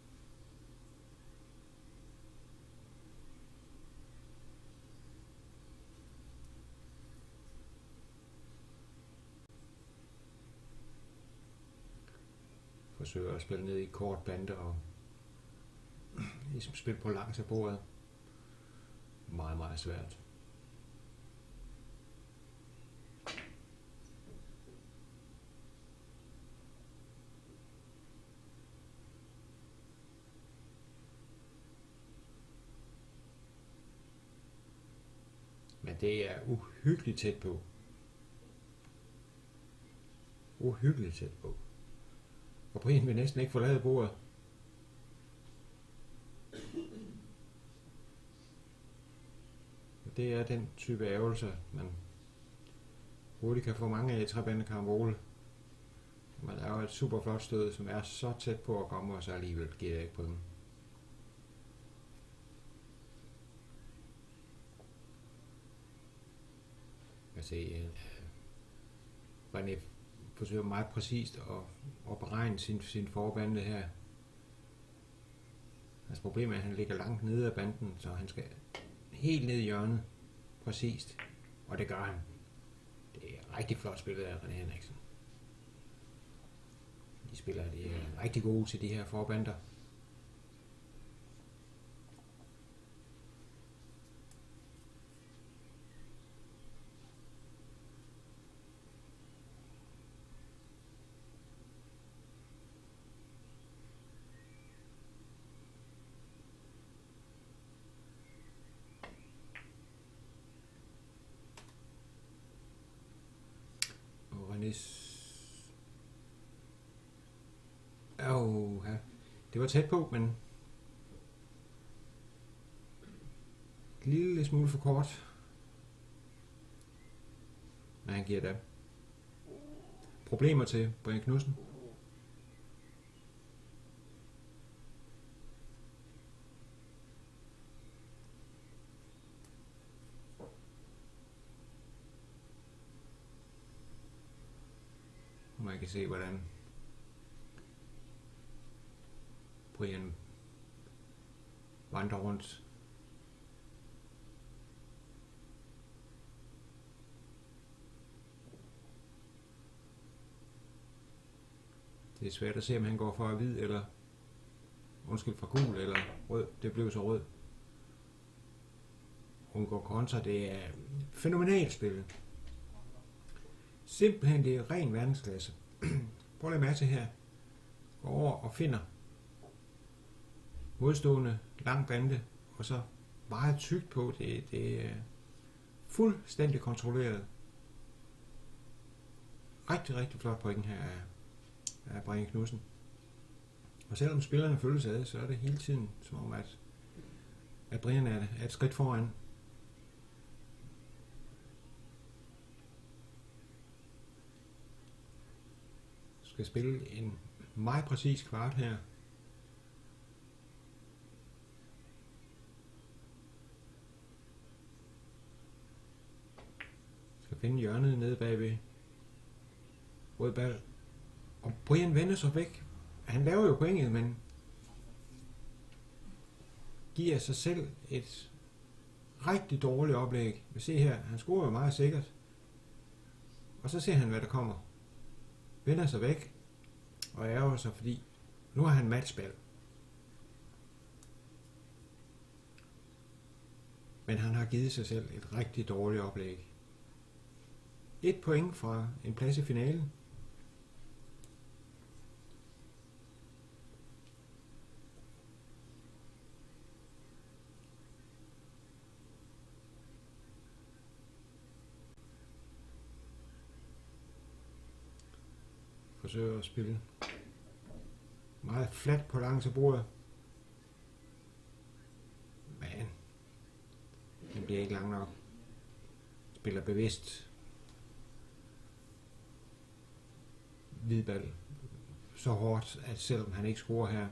Forsøger at spille ned i kort bande og ligesom spille på langs af bordet. Meget, meget svært. Men det er uhyggeligt tæt på. Uhyggeligt tæt på. Og Brian vil næsten ikke forlade bordet. Det er den type ærgelser, man hurtigt kan få mange af i trebandekarambole. Man laver et super flot stød, som er så tæt på at komme, og så alligevel giver jeg ikke på dem. Jeg kan se, René forsøger meget præcist at beregne sin forbande her. Altså problemet er, at han ligger langt nede af banden, så han skal helt ned i hjørnet, præcist, og det gør han. Det er rigtig flot spillet af René Henriksen. De er rigtig gode til de her forbander. Ja. Det var tæt på, men en lille smule for kort. Men han giver da problemer til Brian Knudsen. Man kan se, hvordan Brian vandrer rundt. Det er svært at se, om han går fra hvid eller fra gul eller rød. Det blev så rød. Undgår kontra, det er fænomenalt spil. Simpelthen, det er ren verdensklasse. Prøv at lade mærke til her. Går over og finder modstående lang bande, og så meget tykt på. Det er fuldstændig kontrolleret. Rigtig, rigtig flot point her af Brian Knudsen. Og selvom spillerne følges ad, så er det hele tiden som om, at Brian er et skridt foran. Skal spille en meget præcis kvart her. Skal finde hjørnet nede bagved rød bal. Og Brian vender sig væk. Han laver jo pointet, men giver sig selv et rigtig dårligt oplæg. Vi ser her, han scorer jo meget sikkert. Og så ser han, hvad der kommer. Vender sig væk og ærger sig, fordi nu har han matchbal. Men han har givet sig selv et rigtig dårligt oplæg. 1 point fra en plads i finalen. Forsøger at spille meget fladt på langs af bordet. Men den bliver ikke lang nok. Spiller bevidst hvidbal så hårdt, at selvom han ikke scorer her,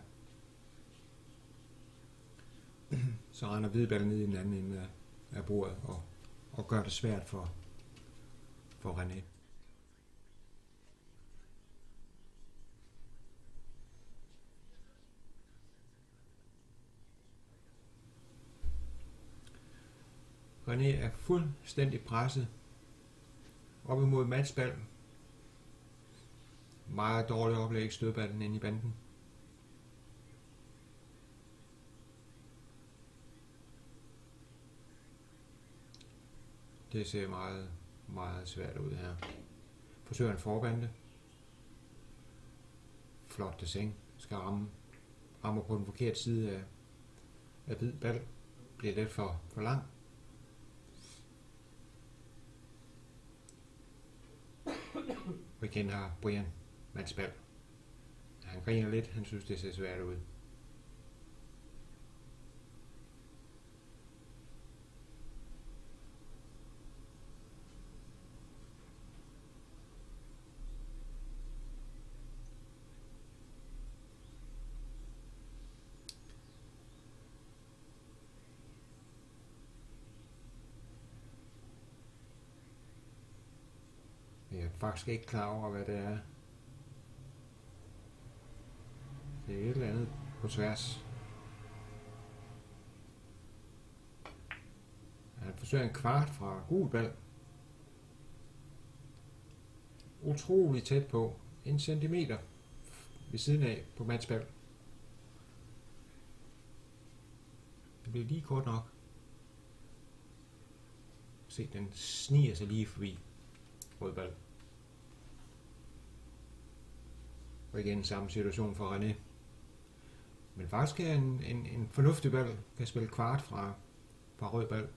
så render hvidballen ned i den anden ende af bordet og gør det svært for René. René er fuldstændig presset op imod matchbal. Meget dårligt oplæg, stødballen ind i banden. Det ser meget, meget svært ud her. Forsøger en forbande. Flot dessin. Skal rammer på den forkerte side af hvid bal. Bliver lidt for lang. Og igen har Brian matchbal. Han griner lidt, han synes det ser svært ud. Jeg er faktisk ikke klar over, hvad det er. Det er et eller andet på tværs. Han forsøger en kvart fra gul bal. Utrolig tæt på. 1 centimeter ved siden af på matchbal. Det bliver lige kort nok. Se, den sniger sig lige forbi rød bal. Og igen samme situation for René. Men faktisk er en fornuftig bal kan spille kvart fra rød bal.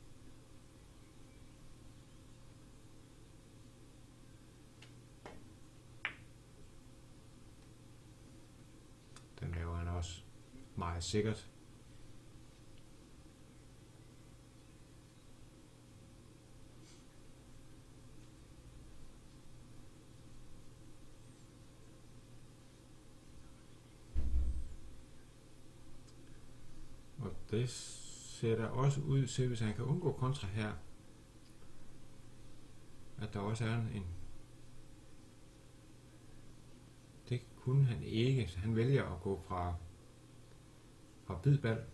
Den laver han også meget sikkert. Og det ser der også ud til, hvis han kan undgå kontra her, at der også er en... Det kunne han ikke. Han vælger at gå fra hvid bal.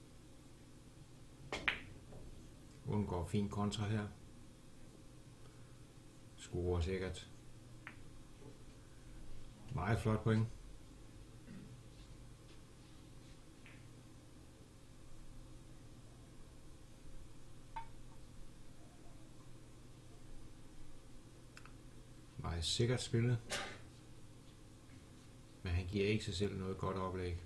Undgår fin kontra her. Scorer sikkert. Meget flot point. Meget sikkert spillet. Men han giver ikke sig selv noget godt oplæg.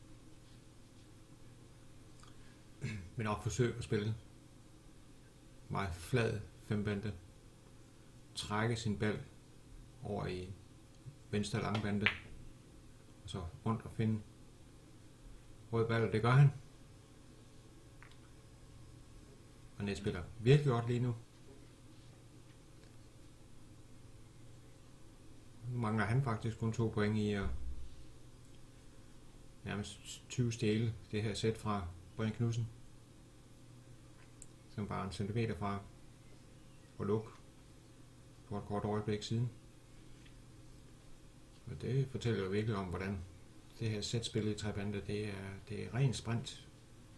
Men op forsøg at spille. Meget flad fembande. Trække sin bal over i venstre langbande. Og så rundt og finde rød bal, og det gør han. Og Net spiller virkelig godt lige nu. Nu mangler han faktisk kun 2 point i at nærmest 20 stjæle det her sæt fra Brian Knudsen. Som bare en centimeter fra at lukke for et kort øjeblik siden. Og det fortæller jo virkelig om, hvordan det her sætspil i trebande, det er ren sprint.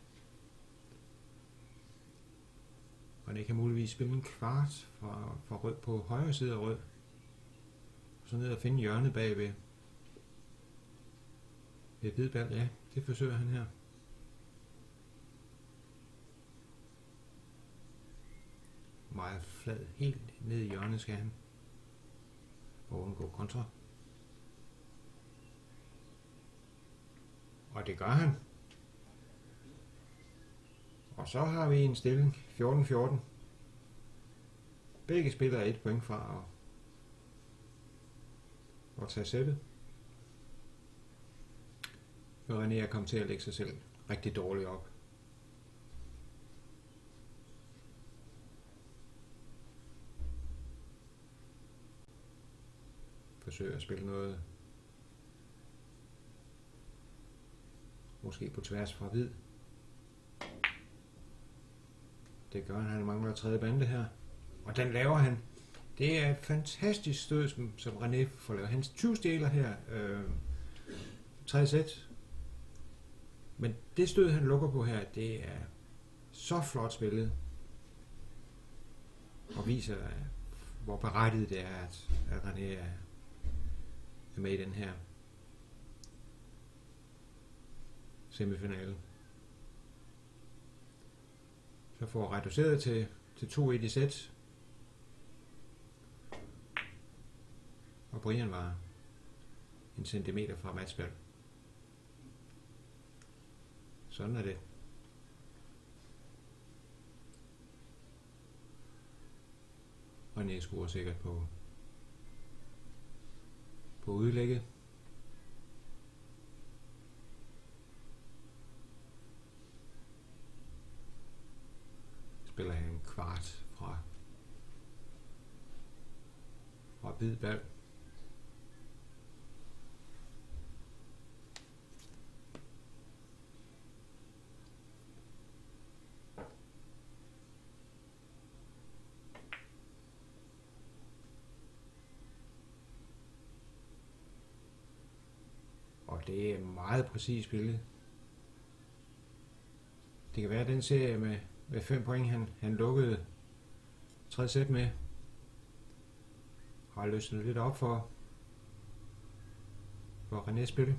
Og det kan muligvis spille en kvart fra rød på højre side af rød. Så ned og finde hjørnet bagved. Ved hvidbald, ja, det forsøger han her. Meget flad, helt ned i hjørnet skal han. Og undgå kontra. Og det gør han. Og så har vi en stilling 14-14. Begge spillere 1 point fra at tage sættet. Og René er kommet til at lægge sig selv rigtig dårligt op. Forsøger at spille noget måske på tværs fra hvid. Det gør han mangler tredje bande her. Og den laver han. Det er et fantastisk stød, som René får lavet. Hans 20 stjæler her. Tredje sæt. Men det stød, han lukker på her, det er så flot spillet. Og viser, hvor berettiget det er, at René er med i den her semifinale. Så får reduceret til 2-1 i sæt. Og Brian var en centimeter fra matchball. Sådan er det. René scorer sikkert på udlægget. Spiller han en kvart fra hvid bal. Og det er meget præcis spillet. Det kan være, at den serie med 5 point, han lukkede 3 sæt med, har løsnet lidt op for René spil.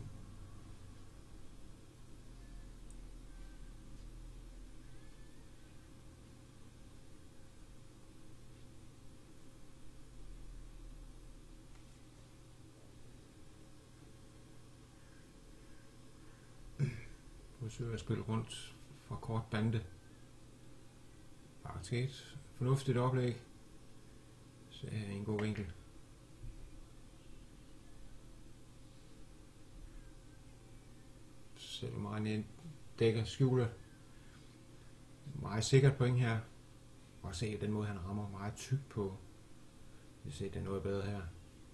Forsøger at spille rundt fra kort bande. Faktisk et fornuftigt oplæg. Så er en god vinkel. Selvom René dækker skjuler. Meget sikkert point her. Og se den måde han rammer meget tykt på. Vi ser det er noget bedre her.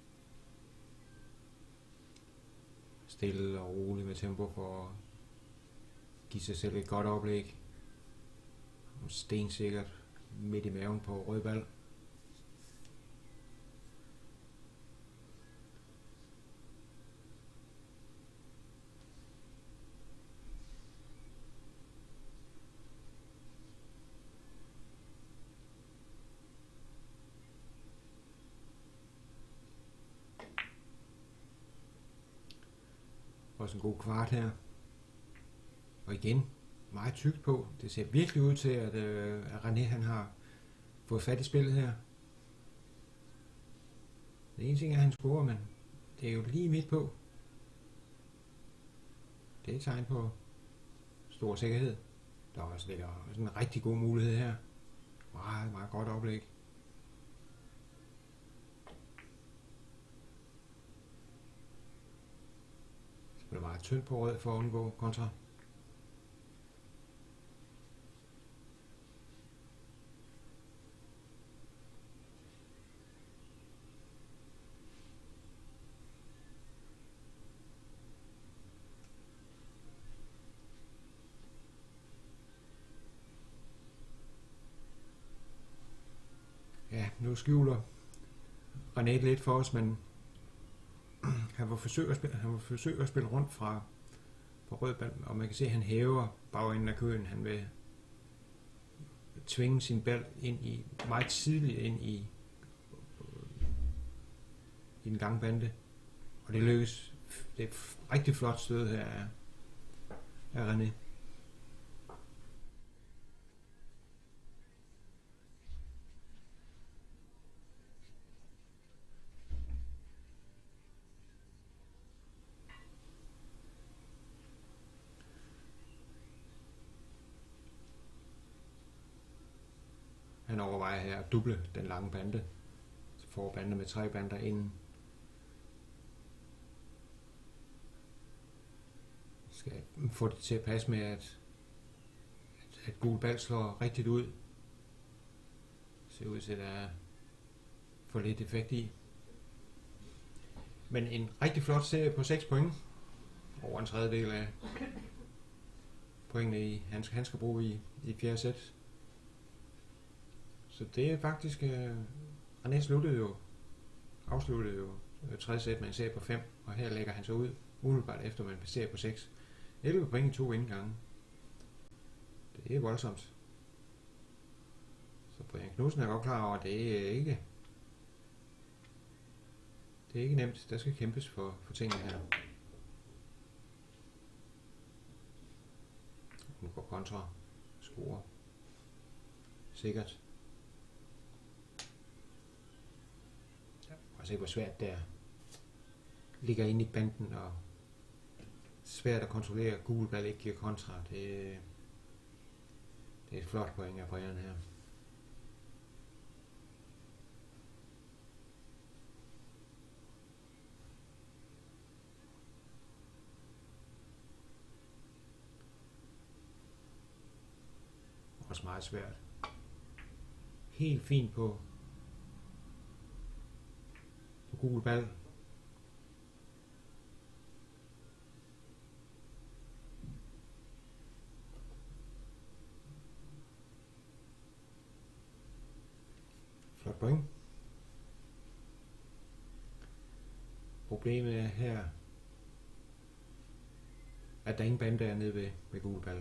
Stille og roligt med tempo for at give sig selv et godt oplæg. Stensikkert midt i maven på rød bal. Også en god kvart her. Og igen, meget tykt på. Det ser virkelig ud til, at René han har fået fat i spillet her. Det ene ting er, at han scorer, men det er jo lige midt på. Det er et tegn på stor sikkerhed. Der er også en rigtig god mulighed her. Meget, meget godt oplæg. Spiller meget tyndt på rød for at undgå kontra. Ja, nu skjuler René lidt for os, men han var forsøge at spille rundt fra rød band, og man kan se, at han hæver bagenden af køen. Han vil tvinge sin bal meget tidligt ind i en gangbande, og det lykkes. Det er et rigtig flot stød her af René. Han overvejer her at duble den lange bande. Så får bande med 3 bander inden. Skal få det til at passe med, at gul bal slår rigtigt ud. Ser ud til, at der er for lidt effekt i. Men en rigtig flot serie på 6 point. Over en tredjedel af pointene han skal bruge i 4. sæt. Så det er faktisk... René afsluttede jo 3. sæt med en serie på 5, og her lægger han så ud umiddelbart efter man passerer på 6. 11 point i 2 indgange. Det er voldsomt. Så Brian Knudsen er godt klar over, at det er ikke nemt. Der skal kæmpes for tingene her. Nu går kontra. Score. Sikkert. Og se hvor svært det er. Ligger inde i banden og svært at kontrollere, at gul bal ikke giver kontra. Det er et flot point af Brian her. Også meget svært. Helt fint på gul bal. Flot point. Problemet er her, at der ingen bande er nede ved gul bal.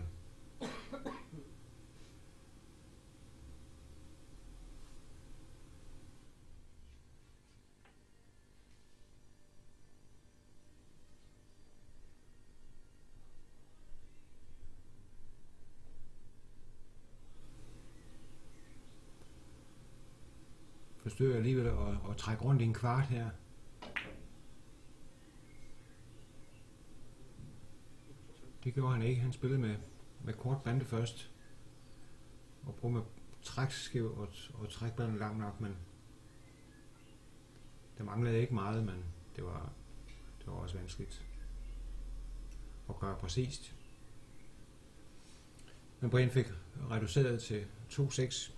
Forsøger alligevel at trække rundt i en kvart her. Det gjorde han ikke. Han spillede med kort bande først. Og prøvede med trækskiv og trækbanden langt nok, men der manglede ikke meget, men det var også vanskeligt at gøre præcist. Men Brian fik reduceret til 2-6.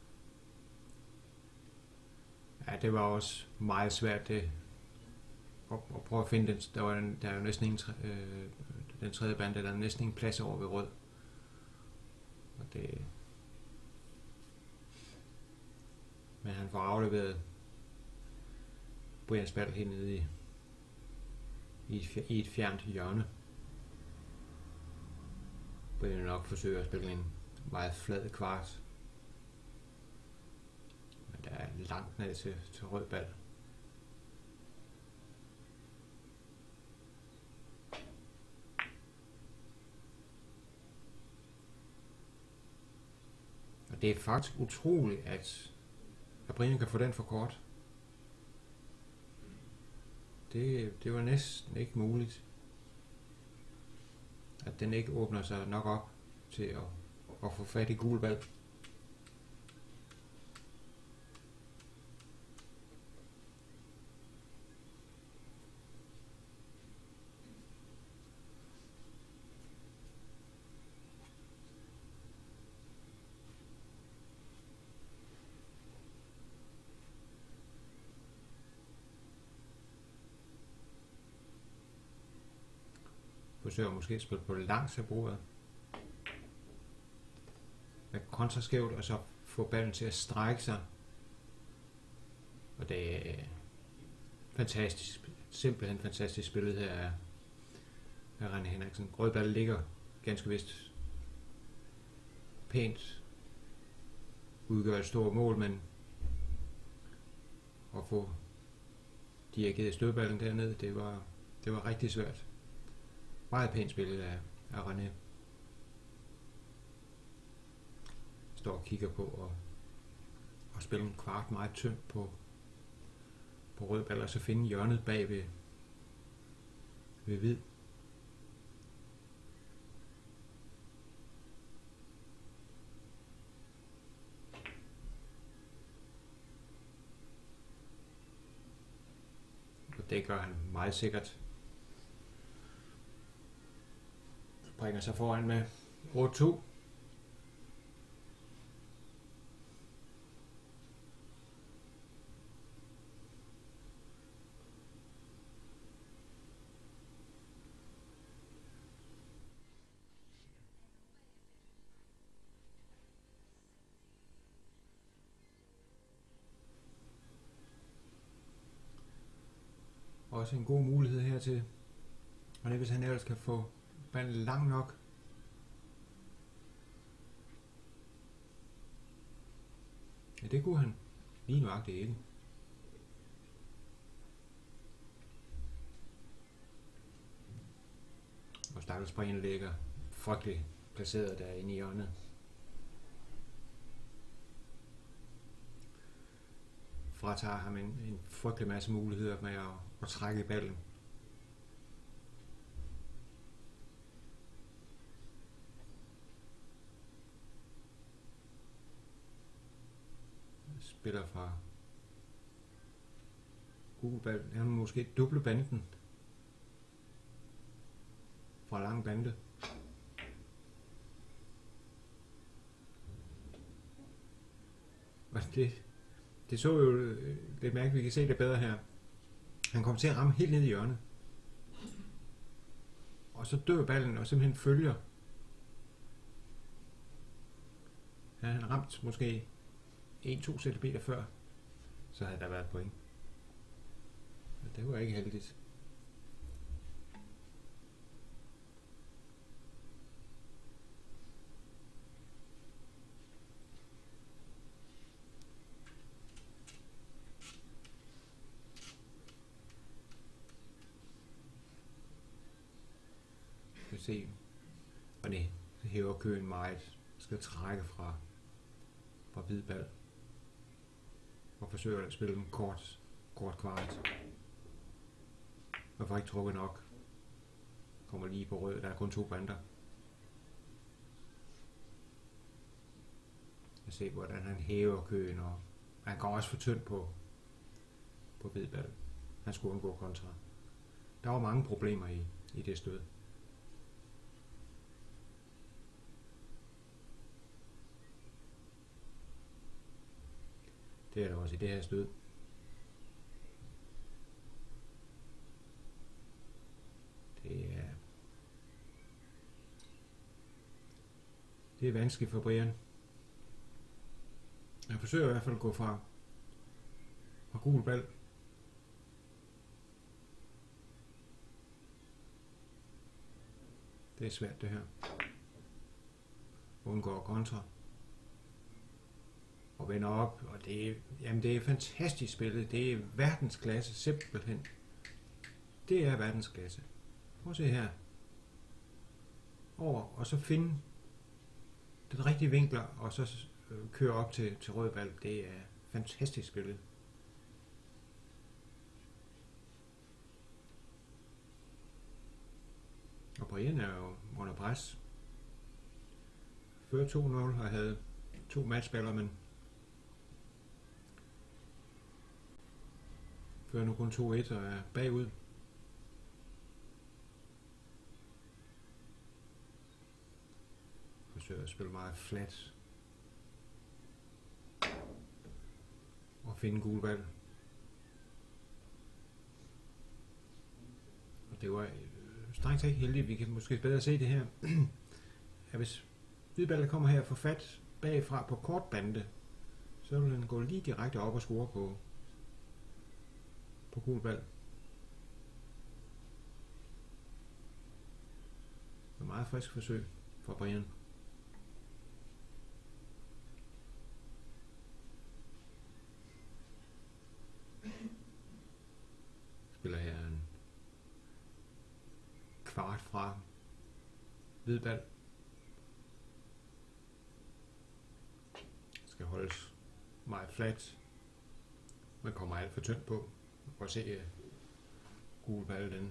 Ja, det var også meget svært det og prøve at finde den. Der er jo næsten ingen den tredje bande, der er næsten ingen plads over ved rød. Og det... Men han får afleveret Brians Battle helt nede i et fjernt hjørne. Brian nok forsøger at spille en meget flad kvart. Men der er langt ned til rød bal. Og det er faktisk utroligt, at Brian kan få den for kort. Det var næsten ikke muligt, at den ikke åbner sig nok op til at få fat i gul bal. Forsøger måske at spille på langs af bordet. Med kontraskævt, og så få ballen til at strække sig. Og det er fantastisk, simpelthen fantastisk spillet her af René Henriksen. Rød ball ligger ganske vist pænt, udgør et stort mål, men at få dirigeret stødballen dernede, det var rigtig svært. Meget pænt spillet af René. Står og kigger på og spille en kvart meget tyndt på rød ball, og så finde hjørnet bag ved hvid. Og det gør han meget sikkert. Bringer sig foran med 8-2. Også en god mulighed hertil. Og det hvis han ellers kan få ballen lang nok. Ja, det kunne han lige nøjagtigt ikke. Og stakkels Brian ligger frygteligt placeret derinde i hjørnet. Fratager ham en frygtelig masse muligheder med at trække ballen. Spiller fra gul bal. Han måske duble banden fra lang bande. Og det så jo lidt mærkeligt, vi kan se det bedre her. Han kommer til at ramme helt ned i hjørnet. Og så dør ballen og simpelthen følger. Ja, han ramt måske 1-2 cm før, så havde der været point. Men det var ikke heldigt. Vi se, og det hæver køen meget. Skal trække fra hvid bal. Og forsøger at spille en kort kvart. Og får ikke trukket nok. Kommer lige på rød, der er kun 2 bander. Jeg ser hvordan han hæver køen, og han går også for tyndt på hvid bal. Han skulle undgå kontra. Der var mange problemer i det stød. Det er der også i det her stød. Det er vanskeligt for Brian. Jeg forsøger i hvert fald at gå fra gul bal. Det er svært det her. Undgår kontra. Og vender op, og det er fantastisk spillet. Det er verdensklasse, simpelthen. Det er verdensklasse. Prøv at se her. Over, og så finde den rigtige vinkler, og så køre op til rød bal. Det er fantastisk spillet. Og Brian er jo under pres. Før 2-0 og havde 2 matchspillere, men fører nu kun 2-1 og er bagud. Forsøger at spille meget flat og finde gul bal. Og det var strengt taget heldigt. Vi kan måske bedre se det her. At hvis hvidballen kommer her og får fat bagfra på kort bande, så vil den gå lige direkte op og score på gul bal. Et meget frisk forsøg fra Brian. Spiller her en kvart fra hvidbal. Skal holdes meget flat. Man kommer alt for tyndt på. Man kan se gul bal, den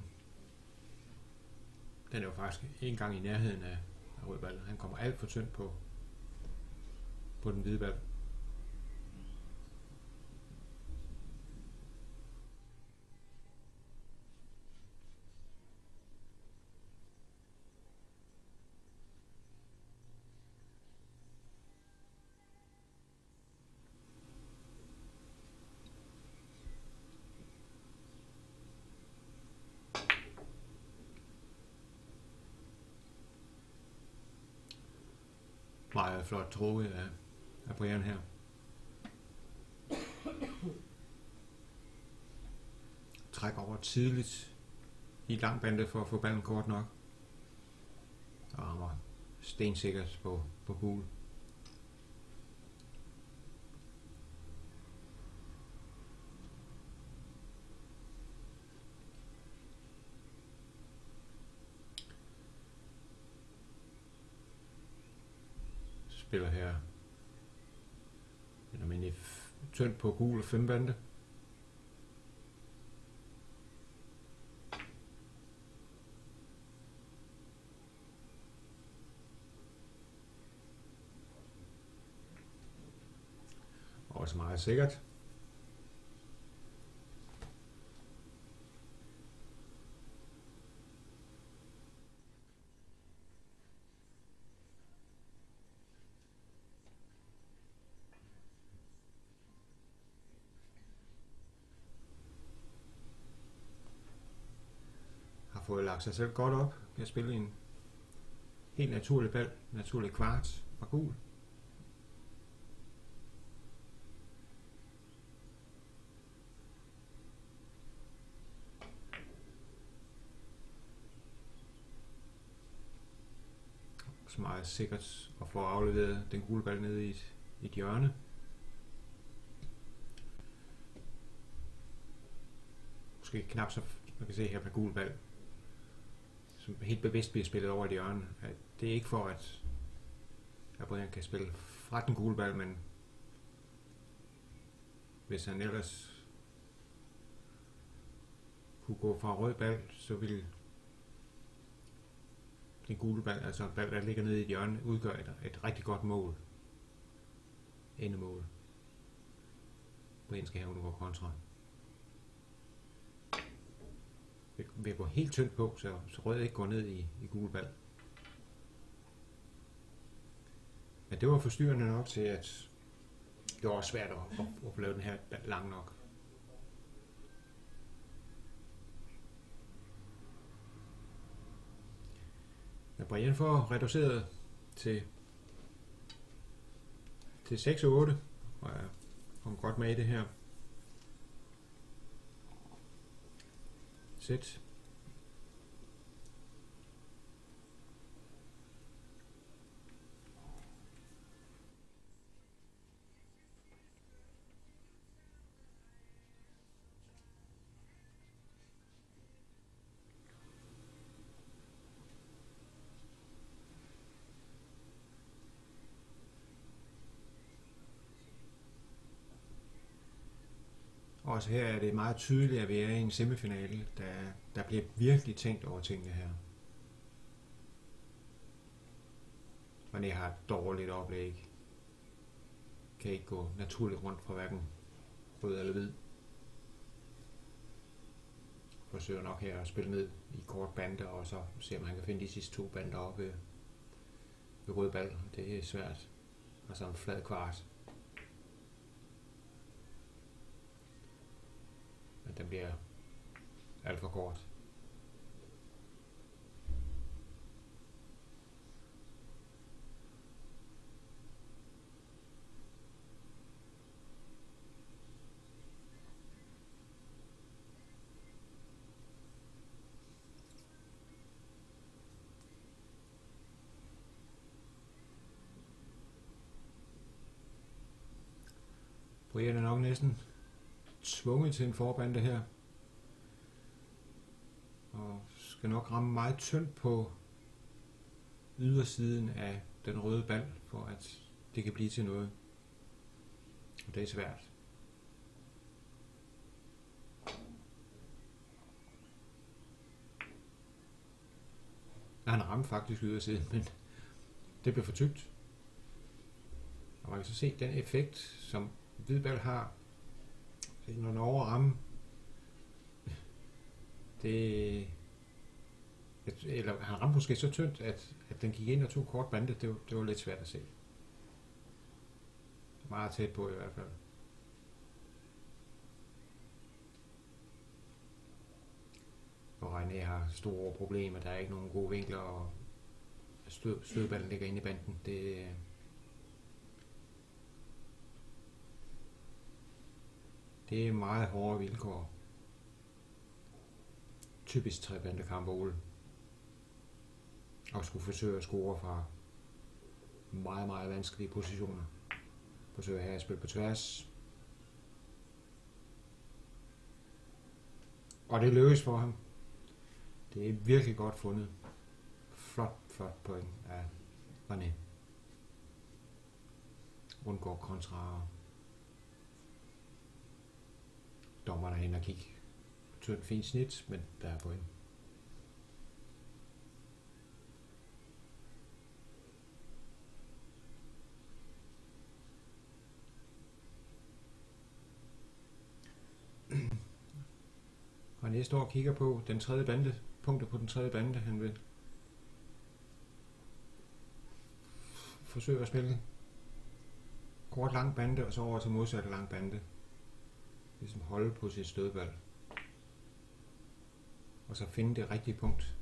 er jo faktisk ikke engang i nærheden af rød bal. Han kommer alt for tyndt på den hvide bal. Meget flot trukket af Brian her. Træk over tidligt i lang bande for at få ballen kort nok. Og rammer stensikkert på gul. Spiller her en almindelig tyndt på gul og 5 bande. Også meget sikkert. Har fået lagt sig selv godt op. Kan spille en helt naturlig bal, naturlig kvart fra gul. Så meget sikkert at få afleveret den gule bal ned i et hjørne. Måske knap så, man kan se her på gul bal, som helt bevidst bliver spillet over et hjørne. Det er ikke for, at Brian kan spille fra den gule bal, men hvis han ellers kunne gå fra rød bal, så ville den gule bal, altså en bal, der ligger nede i et hjørne, udgør et rigtig godt mål. Endemål. Brian skal have undgå kontra. Vi går helt tyndt på, så rød ikke går ned i gul bal. Men det var forstyrrende nok til, at det var svært at få lavet den her lang nok. Men Brian får reduceret til til 6-8, og jeg kom godt med i det her. Sæt. Også her er det meget tydeligt, at vi er i en semifinale, der bliver virkelig tænkt over tingene her. Men jeg har et dårligt oplæg. Kan ikke gå naturligt rundt fra hverken rød eller hvid. Forsøger nok her at spille ned i kort bande, og så se om han kan finde de sidste 2 bander op ved rød bal. Det er svært. Og så en flad kvart. Men den bliver alt for kort. Brian er nok næsten tvunget til en forbande her. Og skal nok ramme meget tyndt på ydersiden af den røde bal, for at det kan blive til noget. Og det er svært. Han ramte faktisk ydersiden, men det blev for tykt. Og man kan så se den effekt, som hvidbal har, når den overramme, det, eller han ramte måske så tyndt, at den gik ind og tog kort bande. Det var lidt svært at se. Meget tæt på i hvert fald. Og René har store problemer. Der er ikke nogen gode vinkler, og stødballen ligger inde i banden. Det er meget hårde vilkår. Typisk trebandekamp Ole. Og skulle forsøge at score fra meget, meget vanskelige positioner. Forsøge her at spille på tværs. Og det lykkes for ham. Det er virkelig godt fundet. Flot point af René. Undgår kontra. Dommerne hen og kigge. Tog et fint snit, men der er point. Og næste år kigger på den tredje bande, punktet på den tredje bande, han vil forsøge at spille kort lang bande, og så over til modsatte lang bande. Ligesom holde på sit stødbal. Og så finde det rigtige punkt.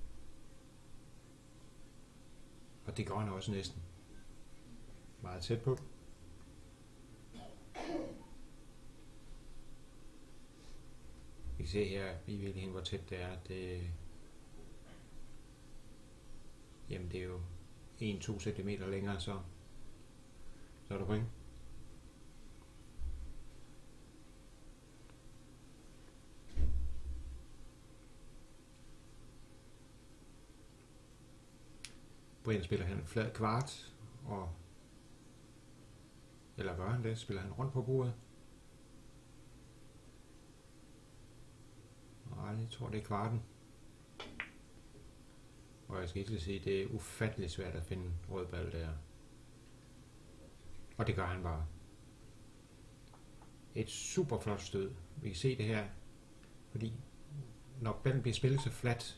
Og det gør han også næsten. Meget tæt på. Vi kan se her i virkeligheden, hvor tæt det er. Jamen det er jo 1-2 cm længere, så er der point. Brian spiller han en flad kvart, eller gør han det? Spiller han rundt på bordet? Nej, jeg tror det er kvarten. Og jeg skal ikke sige, at det er ufatteligt svært at finde rød bal der. Og det gør han bare. Et super flot stød. Vi kan se det her, fordi når ballen bliver spillet så fladt,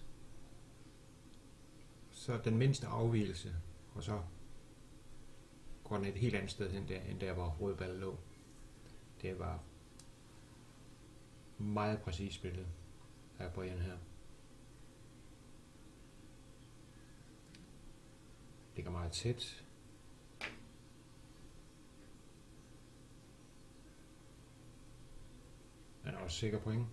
så den mindste afvigelse, og så går den et helt andet sted hen end der hvor rød ball lå. Det var meget præcis spillet af Brian her. Det går meget tæt. også sikker point.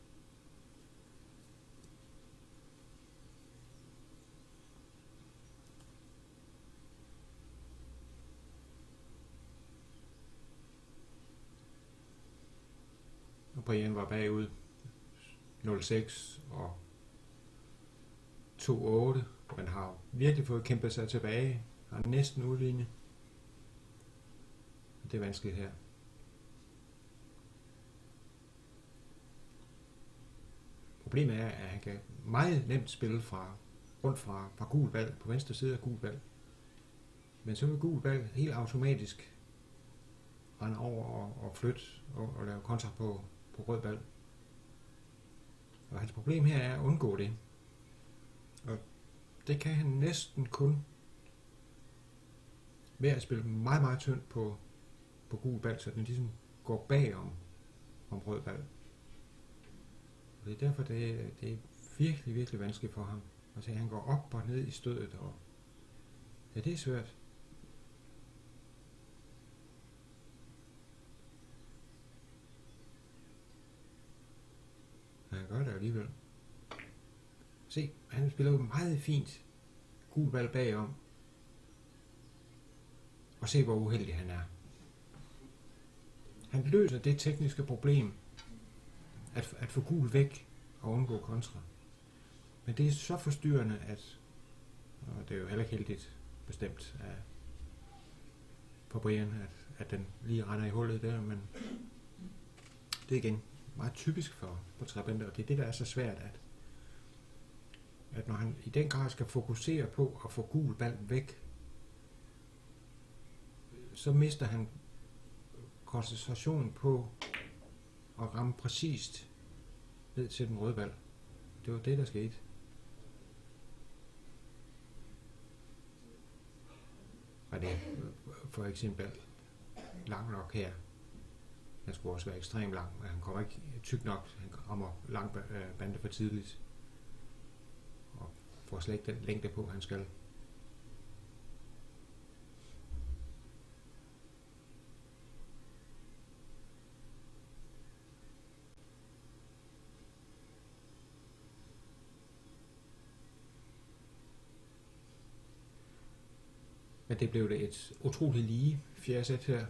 Og Brian var bagud 0-6 og 2-8. Man har virkelig fået kæmpet sig tilbage. Har næsten udlignet. Det er vanskeligt her. Problemet er, at han kan meget nemt spille rundt fra gul bal på venstre side af gul bal. Men så vil gul bal helt automatisk rende over og flytte og lave kontra på rød bal. Og hans problem her er at undgå det. Og det kan han næsten kun ved at spille meget, meget tyndt på gul bal, så den ligesom går bagom rød bal. Og det er derfor, det er virkelig, virkelig vanskeligt for ham. Altså, han går op og ned i stødet, og ja, det er svært. Han gør det alligevel. Se, han spiller jo meget fint gul bal bagom. Og se, hvor uheldig han er. Han løser det tekniske problem, at få gul væk og undgå kontra. Men det er så forstyrrende, og det er jo heller ikke heldigt bestemt på Brian, at den lige render i hullet der, men det er igen meget typisk for Trabender, og det er det, der er så svært, at når han i den grad skal fokusere på at få gul bal væk, så mister han koncentration på at ramme præcist ned til den røde bal. Det var det, der skete. Og det for eksempel lang nok her. Han skulle også være ekstremt lang, men han kommer ikke tyk nok. Han rammer lang bande for tidligt. Og får slet ikke den længde på, han skal. Men det blev det et utroligt lige fjerde sæt her.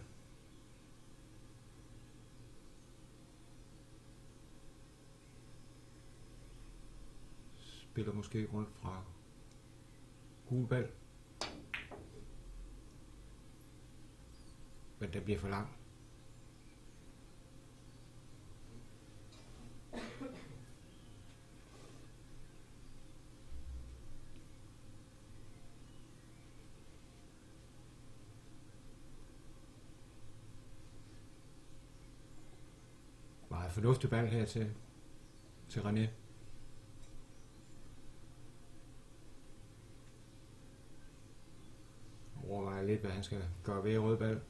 Spiller måske rundt fra gul bal. Men den bliver for lang. Meget fornuftig bal her til René. Overvejer lidt, hvad han skal gøre ved rød bal.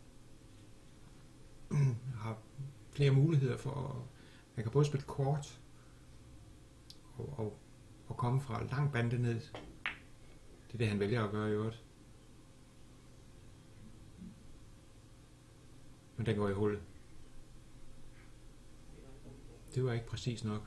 Har flere muligheder for, han kan både spille kort og komme fra lang bande ned. Det er det, han vælger at gøre i øvrigt. Men den går i hullet. Det var ikke præcis nok.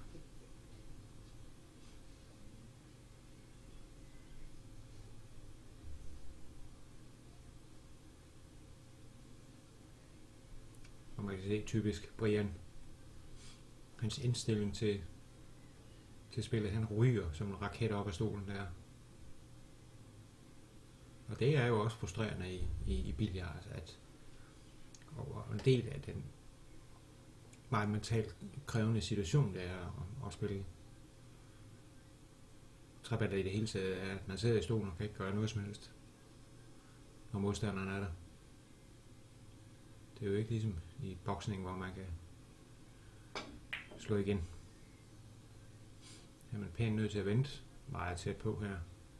Og man kan se typisk Brian. Hans indstilling til spillet, han ryger som en raket op af stolen der. Og det er jo også frustrerende i billard, og en del af den meget mentalt krævende situation, det er at spille Trabender i det hele taget, er, at man sidder i stolen og kan ikke gøre noget som helst, når modstanderen er der. Det er jo ikke ligesom i boksning, hvor man kan slå igen. Her er man pænt nødt til at vente meget tæt på her.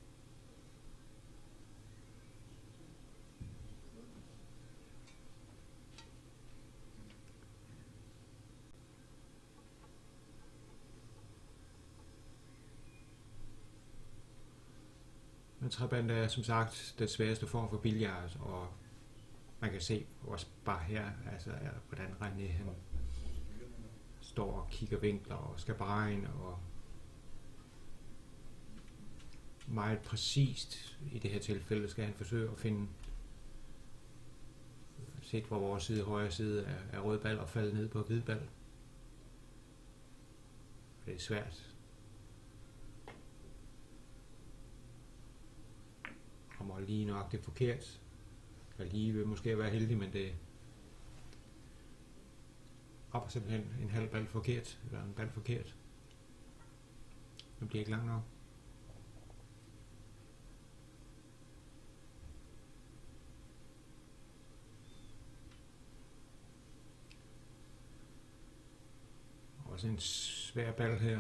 Men Trabender er som sagt den sværeste form for billard, og man kan se også bare her, altså hvordan René han står og kigger vinkler og skal beregne, og meget præcist i det her tilfælde skal han forsøge at finde, set fra vores side, højre side af rød bal og falde ned på hvid bal. Det er svært. Kommer lige nok det forkert. Jeg lige vil måske være heldig, men det rammer simpelthen en halv bal forkert, eller en bal forkert. Den bliver ikke lang nok. Også en svær bal her.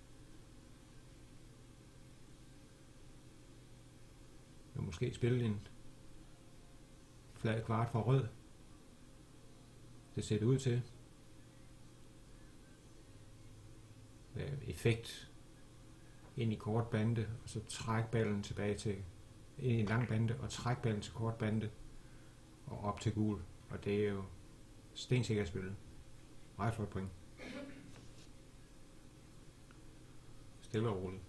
Jeg måske spille en flad kvart fra rød. Det ser det ud til. Effekt ind i kort bande, og så træk ballen tilbage til ind i en lang bande, og træk ballen til kort bande, og op til gul. Og det er jo stensikkert spil. Meget flot point. Stille og roligt.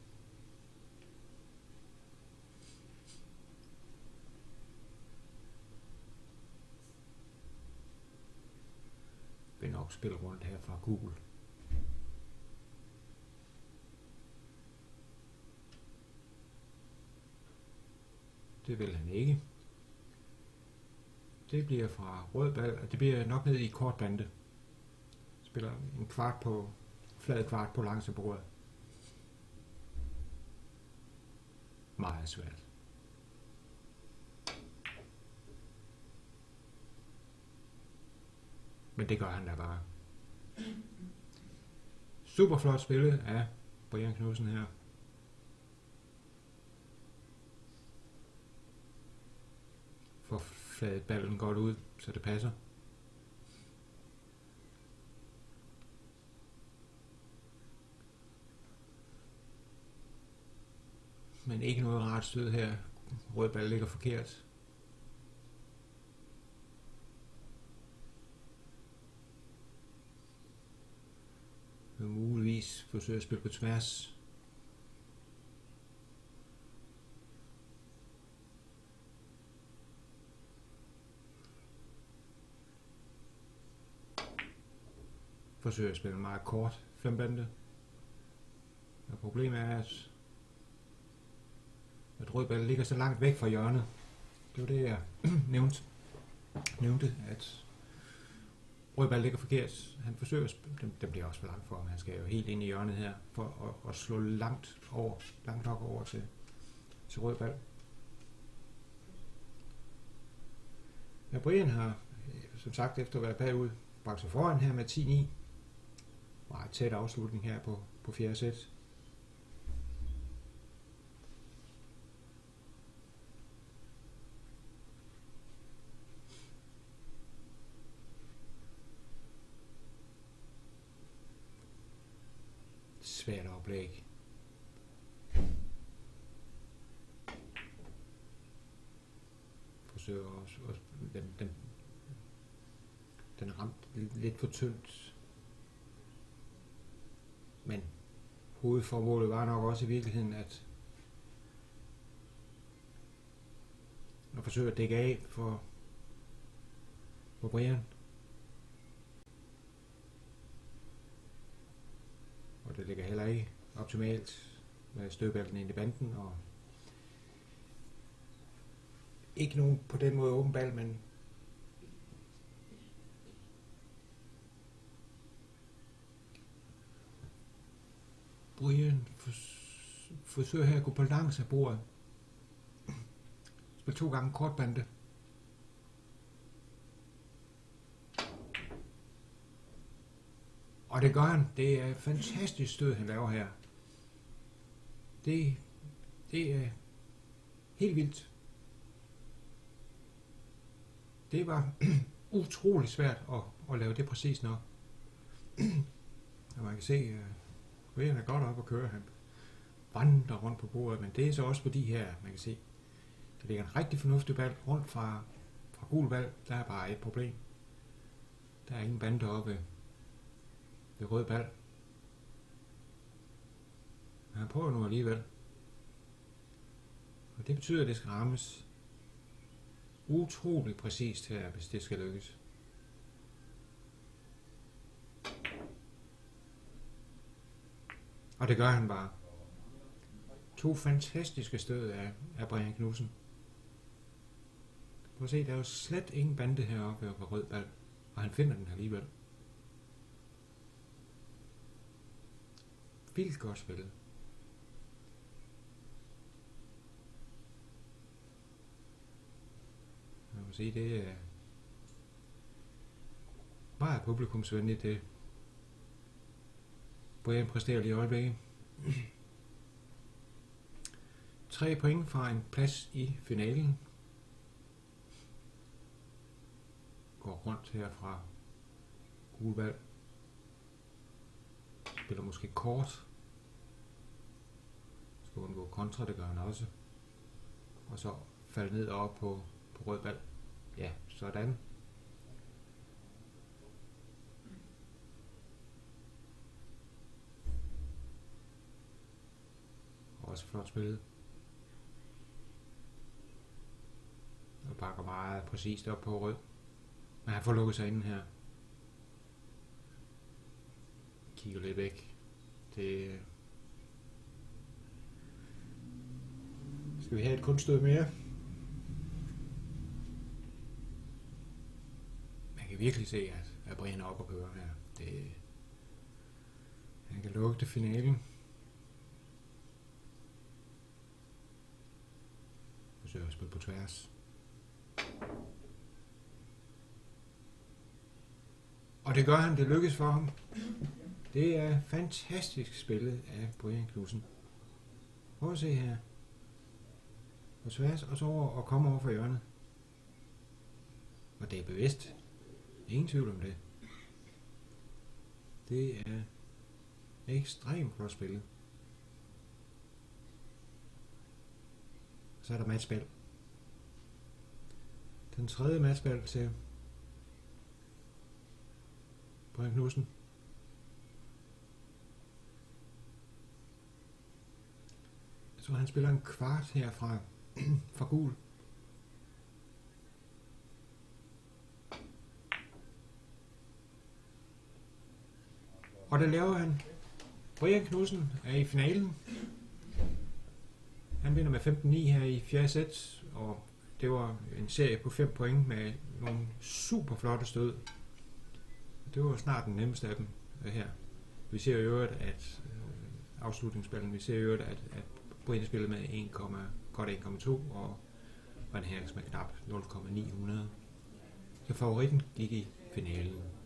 Vil nok spille rundt her fra gul. Det vil han ikke. Det bliver fra rød bal, og det bliver nok ned i kort bande. Spiller en kvart på, flad kvart på langs af bordet. Meget svært. Men det gør han da bare. Super flot spillet af Brian Knudsen her. For fladet ballen godt ud, så det passer. Men ikke noget rart stød her. Rød ball ligger forkert. vil muligvis forsøge at spille på tværs. Forsøger at spille meget kort fembande. Og problemet er, at rødballen ligger så langt væk fra hjørnet. Det var det, jeg nævnte, at rødballen ligger forkert. Han forsøger at spille, den bliver også for langt for ham. Han skal jo helt ind i hjørnet her, for at slå langt nok over til rødball. Ja, Brian har, som sagt, efter at være bagud, bragt sig foran her med 10-9. Meget tæt afslutning her på fjerde sæt. Svært oplæg. Forsøger også den ramt lidt for tyndt. Men hovedformålet var nok også i virkeligheden at forsøge at dække af for Brian. Og det ligger heller ikke optimalt med stødballen ind i banden, og ikke nogen på den måde åben bal, men Brian forsøger her at gå på langs af bordet. Spil 2 gange kortbande. Og det gør han. Det er et fantastisk stød, han laver her. Det er helt vildt. Det var utrolig svært at lave det præcis nok. Og man kan se, Brian er godt op at køre. Han vandrer rundt på bordet, men det er så også fordi her, man kan se, der ligger en rigtig fornuftig bal rundt fra gul bal. Der er bare et problem. Der er ingen bande oppe Det er rød bal. Men han prøver nu alligevel. Og det betyder, at det skal rammes utroligt præcist her, hvis det skal lykkes. Og det gør han bare. 2 fantastiske stød af Brian Knudsen. Prøv at se, der er jo slet ingen bande heroppe på rød bal, og han finder den alligevel. Vildt godt spillet. Man kan se, det er meget publikumsvenligt, det Brian præsterer lige i øjeblikket. 3 point fra en plads i finalen. Går rundt her fra gul bal. Spiller måske kort. Skal undgå kontra, det gør han også. Og så falder ned op på rød bal. Ja, sådan. Også flot spillet. Og bakker meget præcist op på rød. Men han får lukket sig inden her. Kigger lidt væk. Det skal vi have et kunststød mere. Man kan virkelig se, at Brian er oppe og køre her. Han kan lukke det finalen. Forsøger at spille på tværs. Og det gør han, det lykkes for ham. Det er fantastisk spillet af Brian Knudsen. Prøv at se her. På tværs, og så over og komme over for hjørnet. Og det er bevidst. Ingen tvivl om det. Det er ekstremt godt spillet. Så er der matchball. Den tredje matchball til Brian Knudsen. Jeg tror, han spiller en kvart her fra gul. Og det laver han. Brian Knudsen er i finalen. Han vinder med 15-9 her i 4. sæt, og det var en serie på 5 point med nogle super flotte stød. Det var snart den nemmeste af dem her. Vi ser i øvrigt, at afslutningsspillen, vi ser i øvrigt, at Brian spillede med godt 1,2 og Van Herks med knap 0,900. Så favoritten gik i finalen.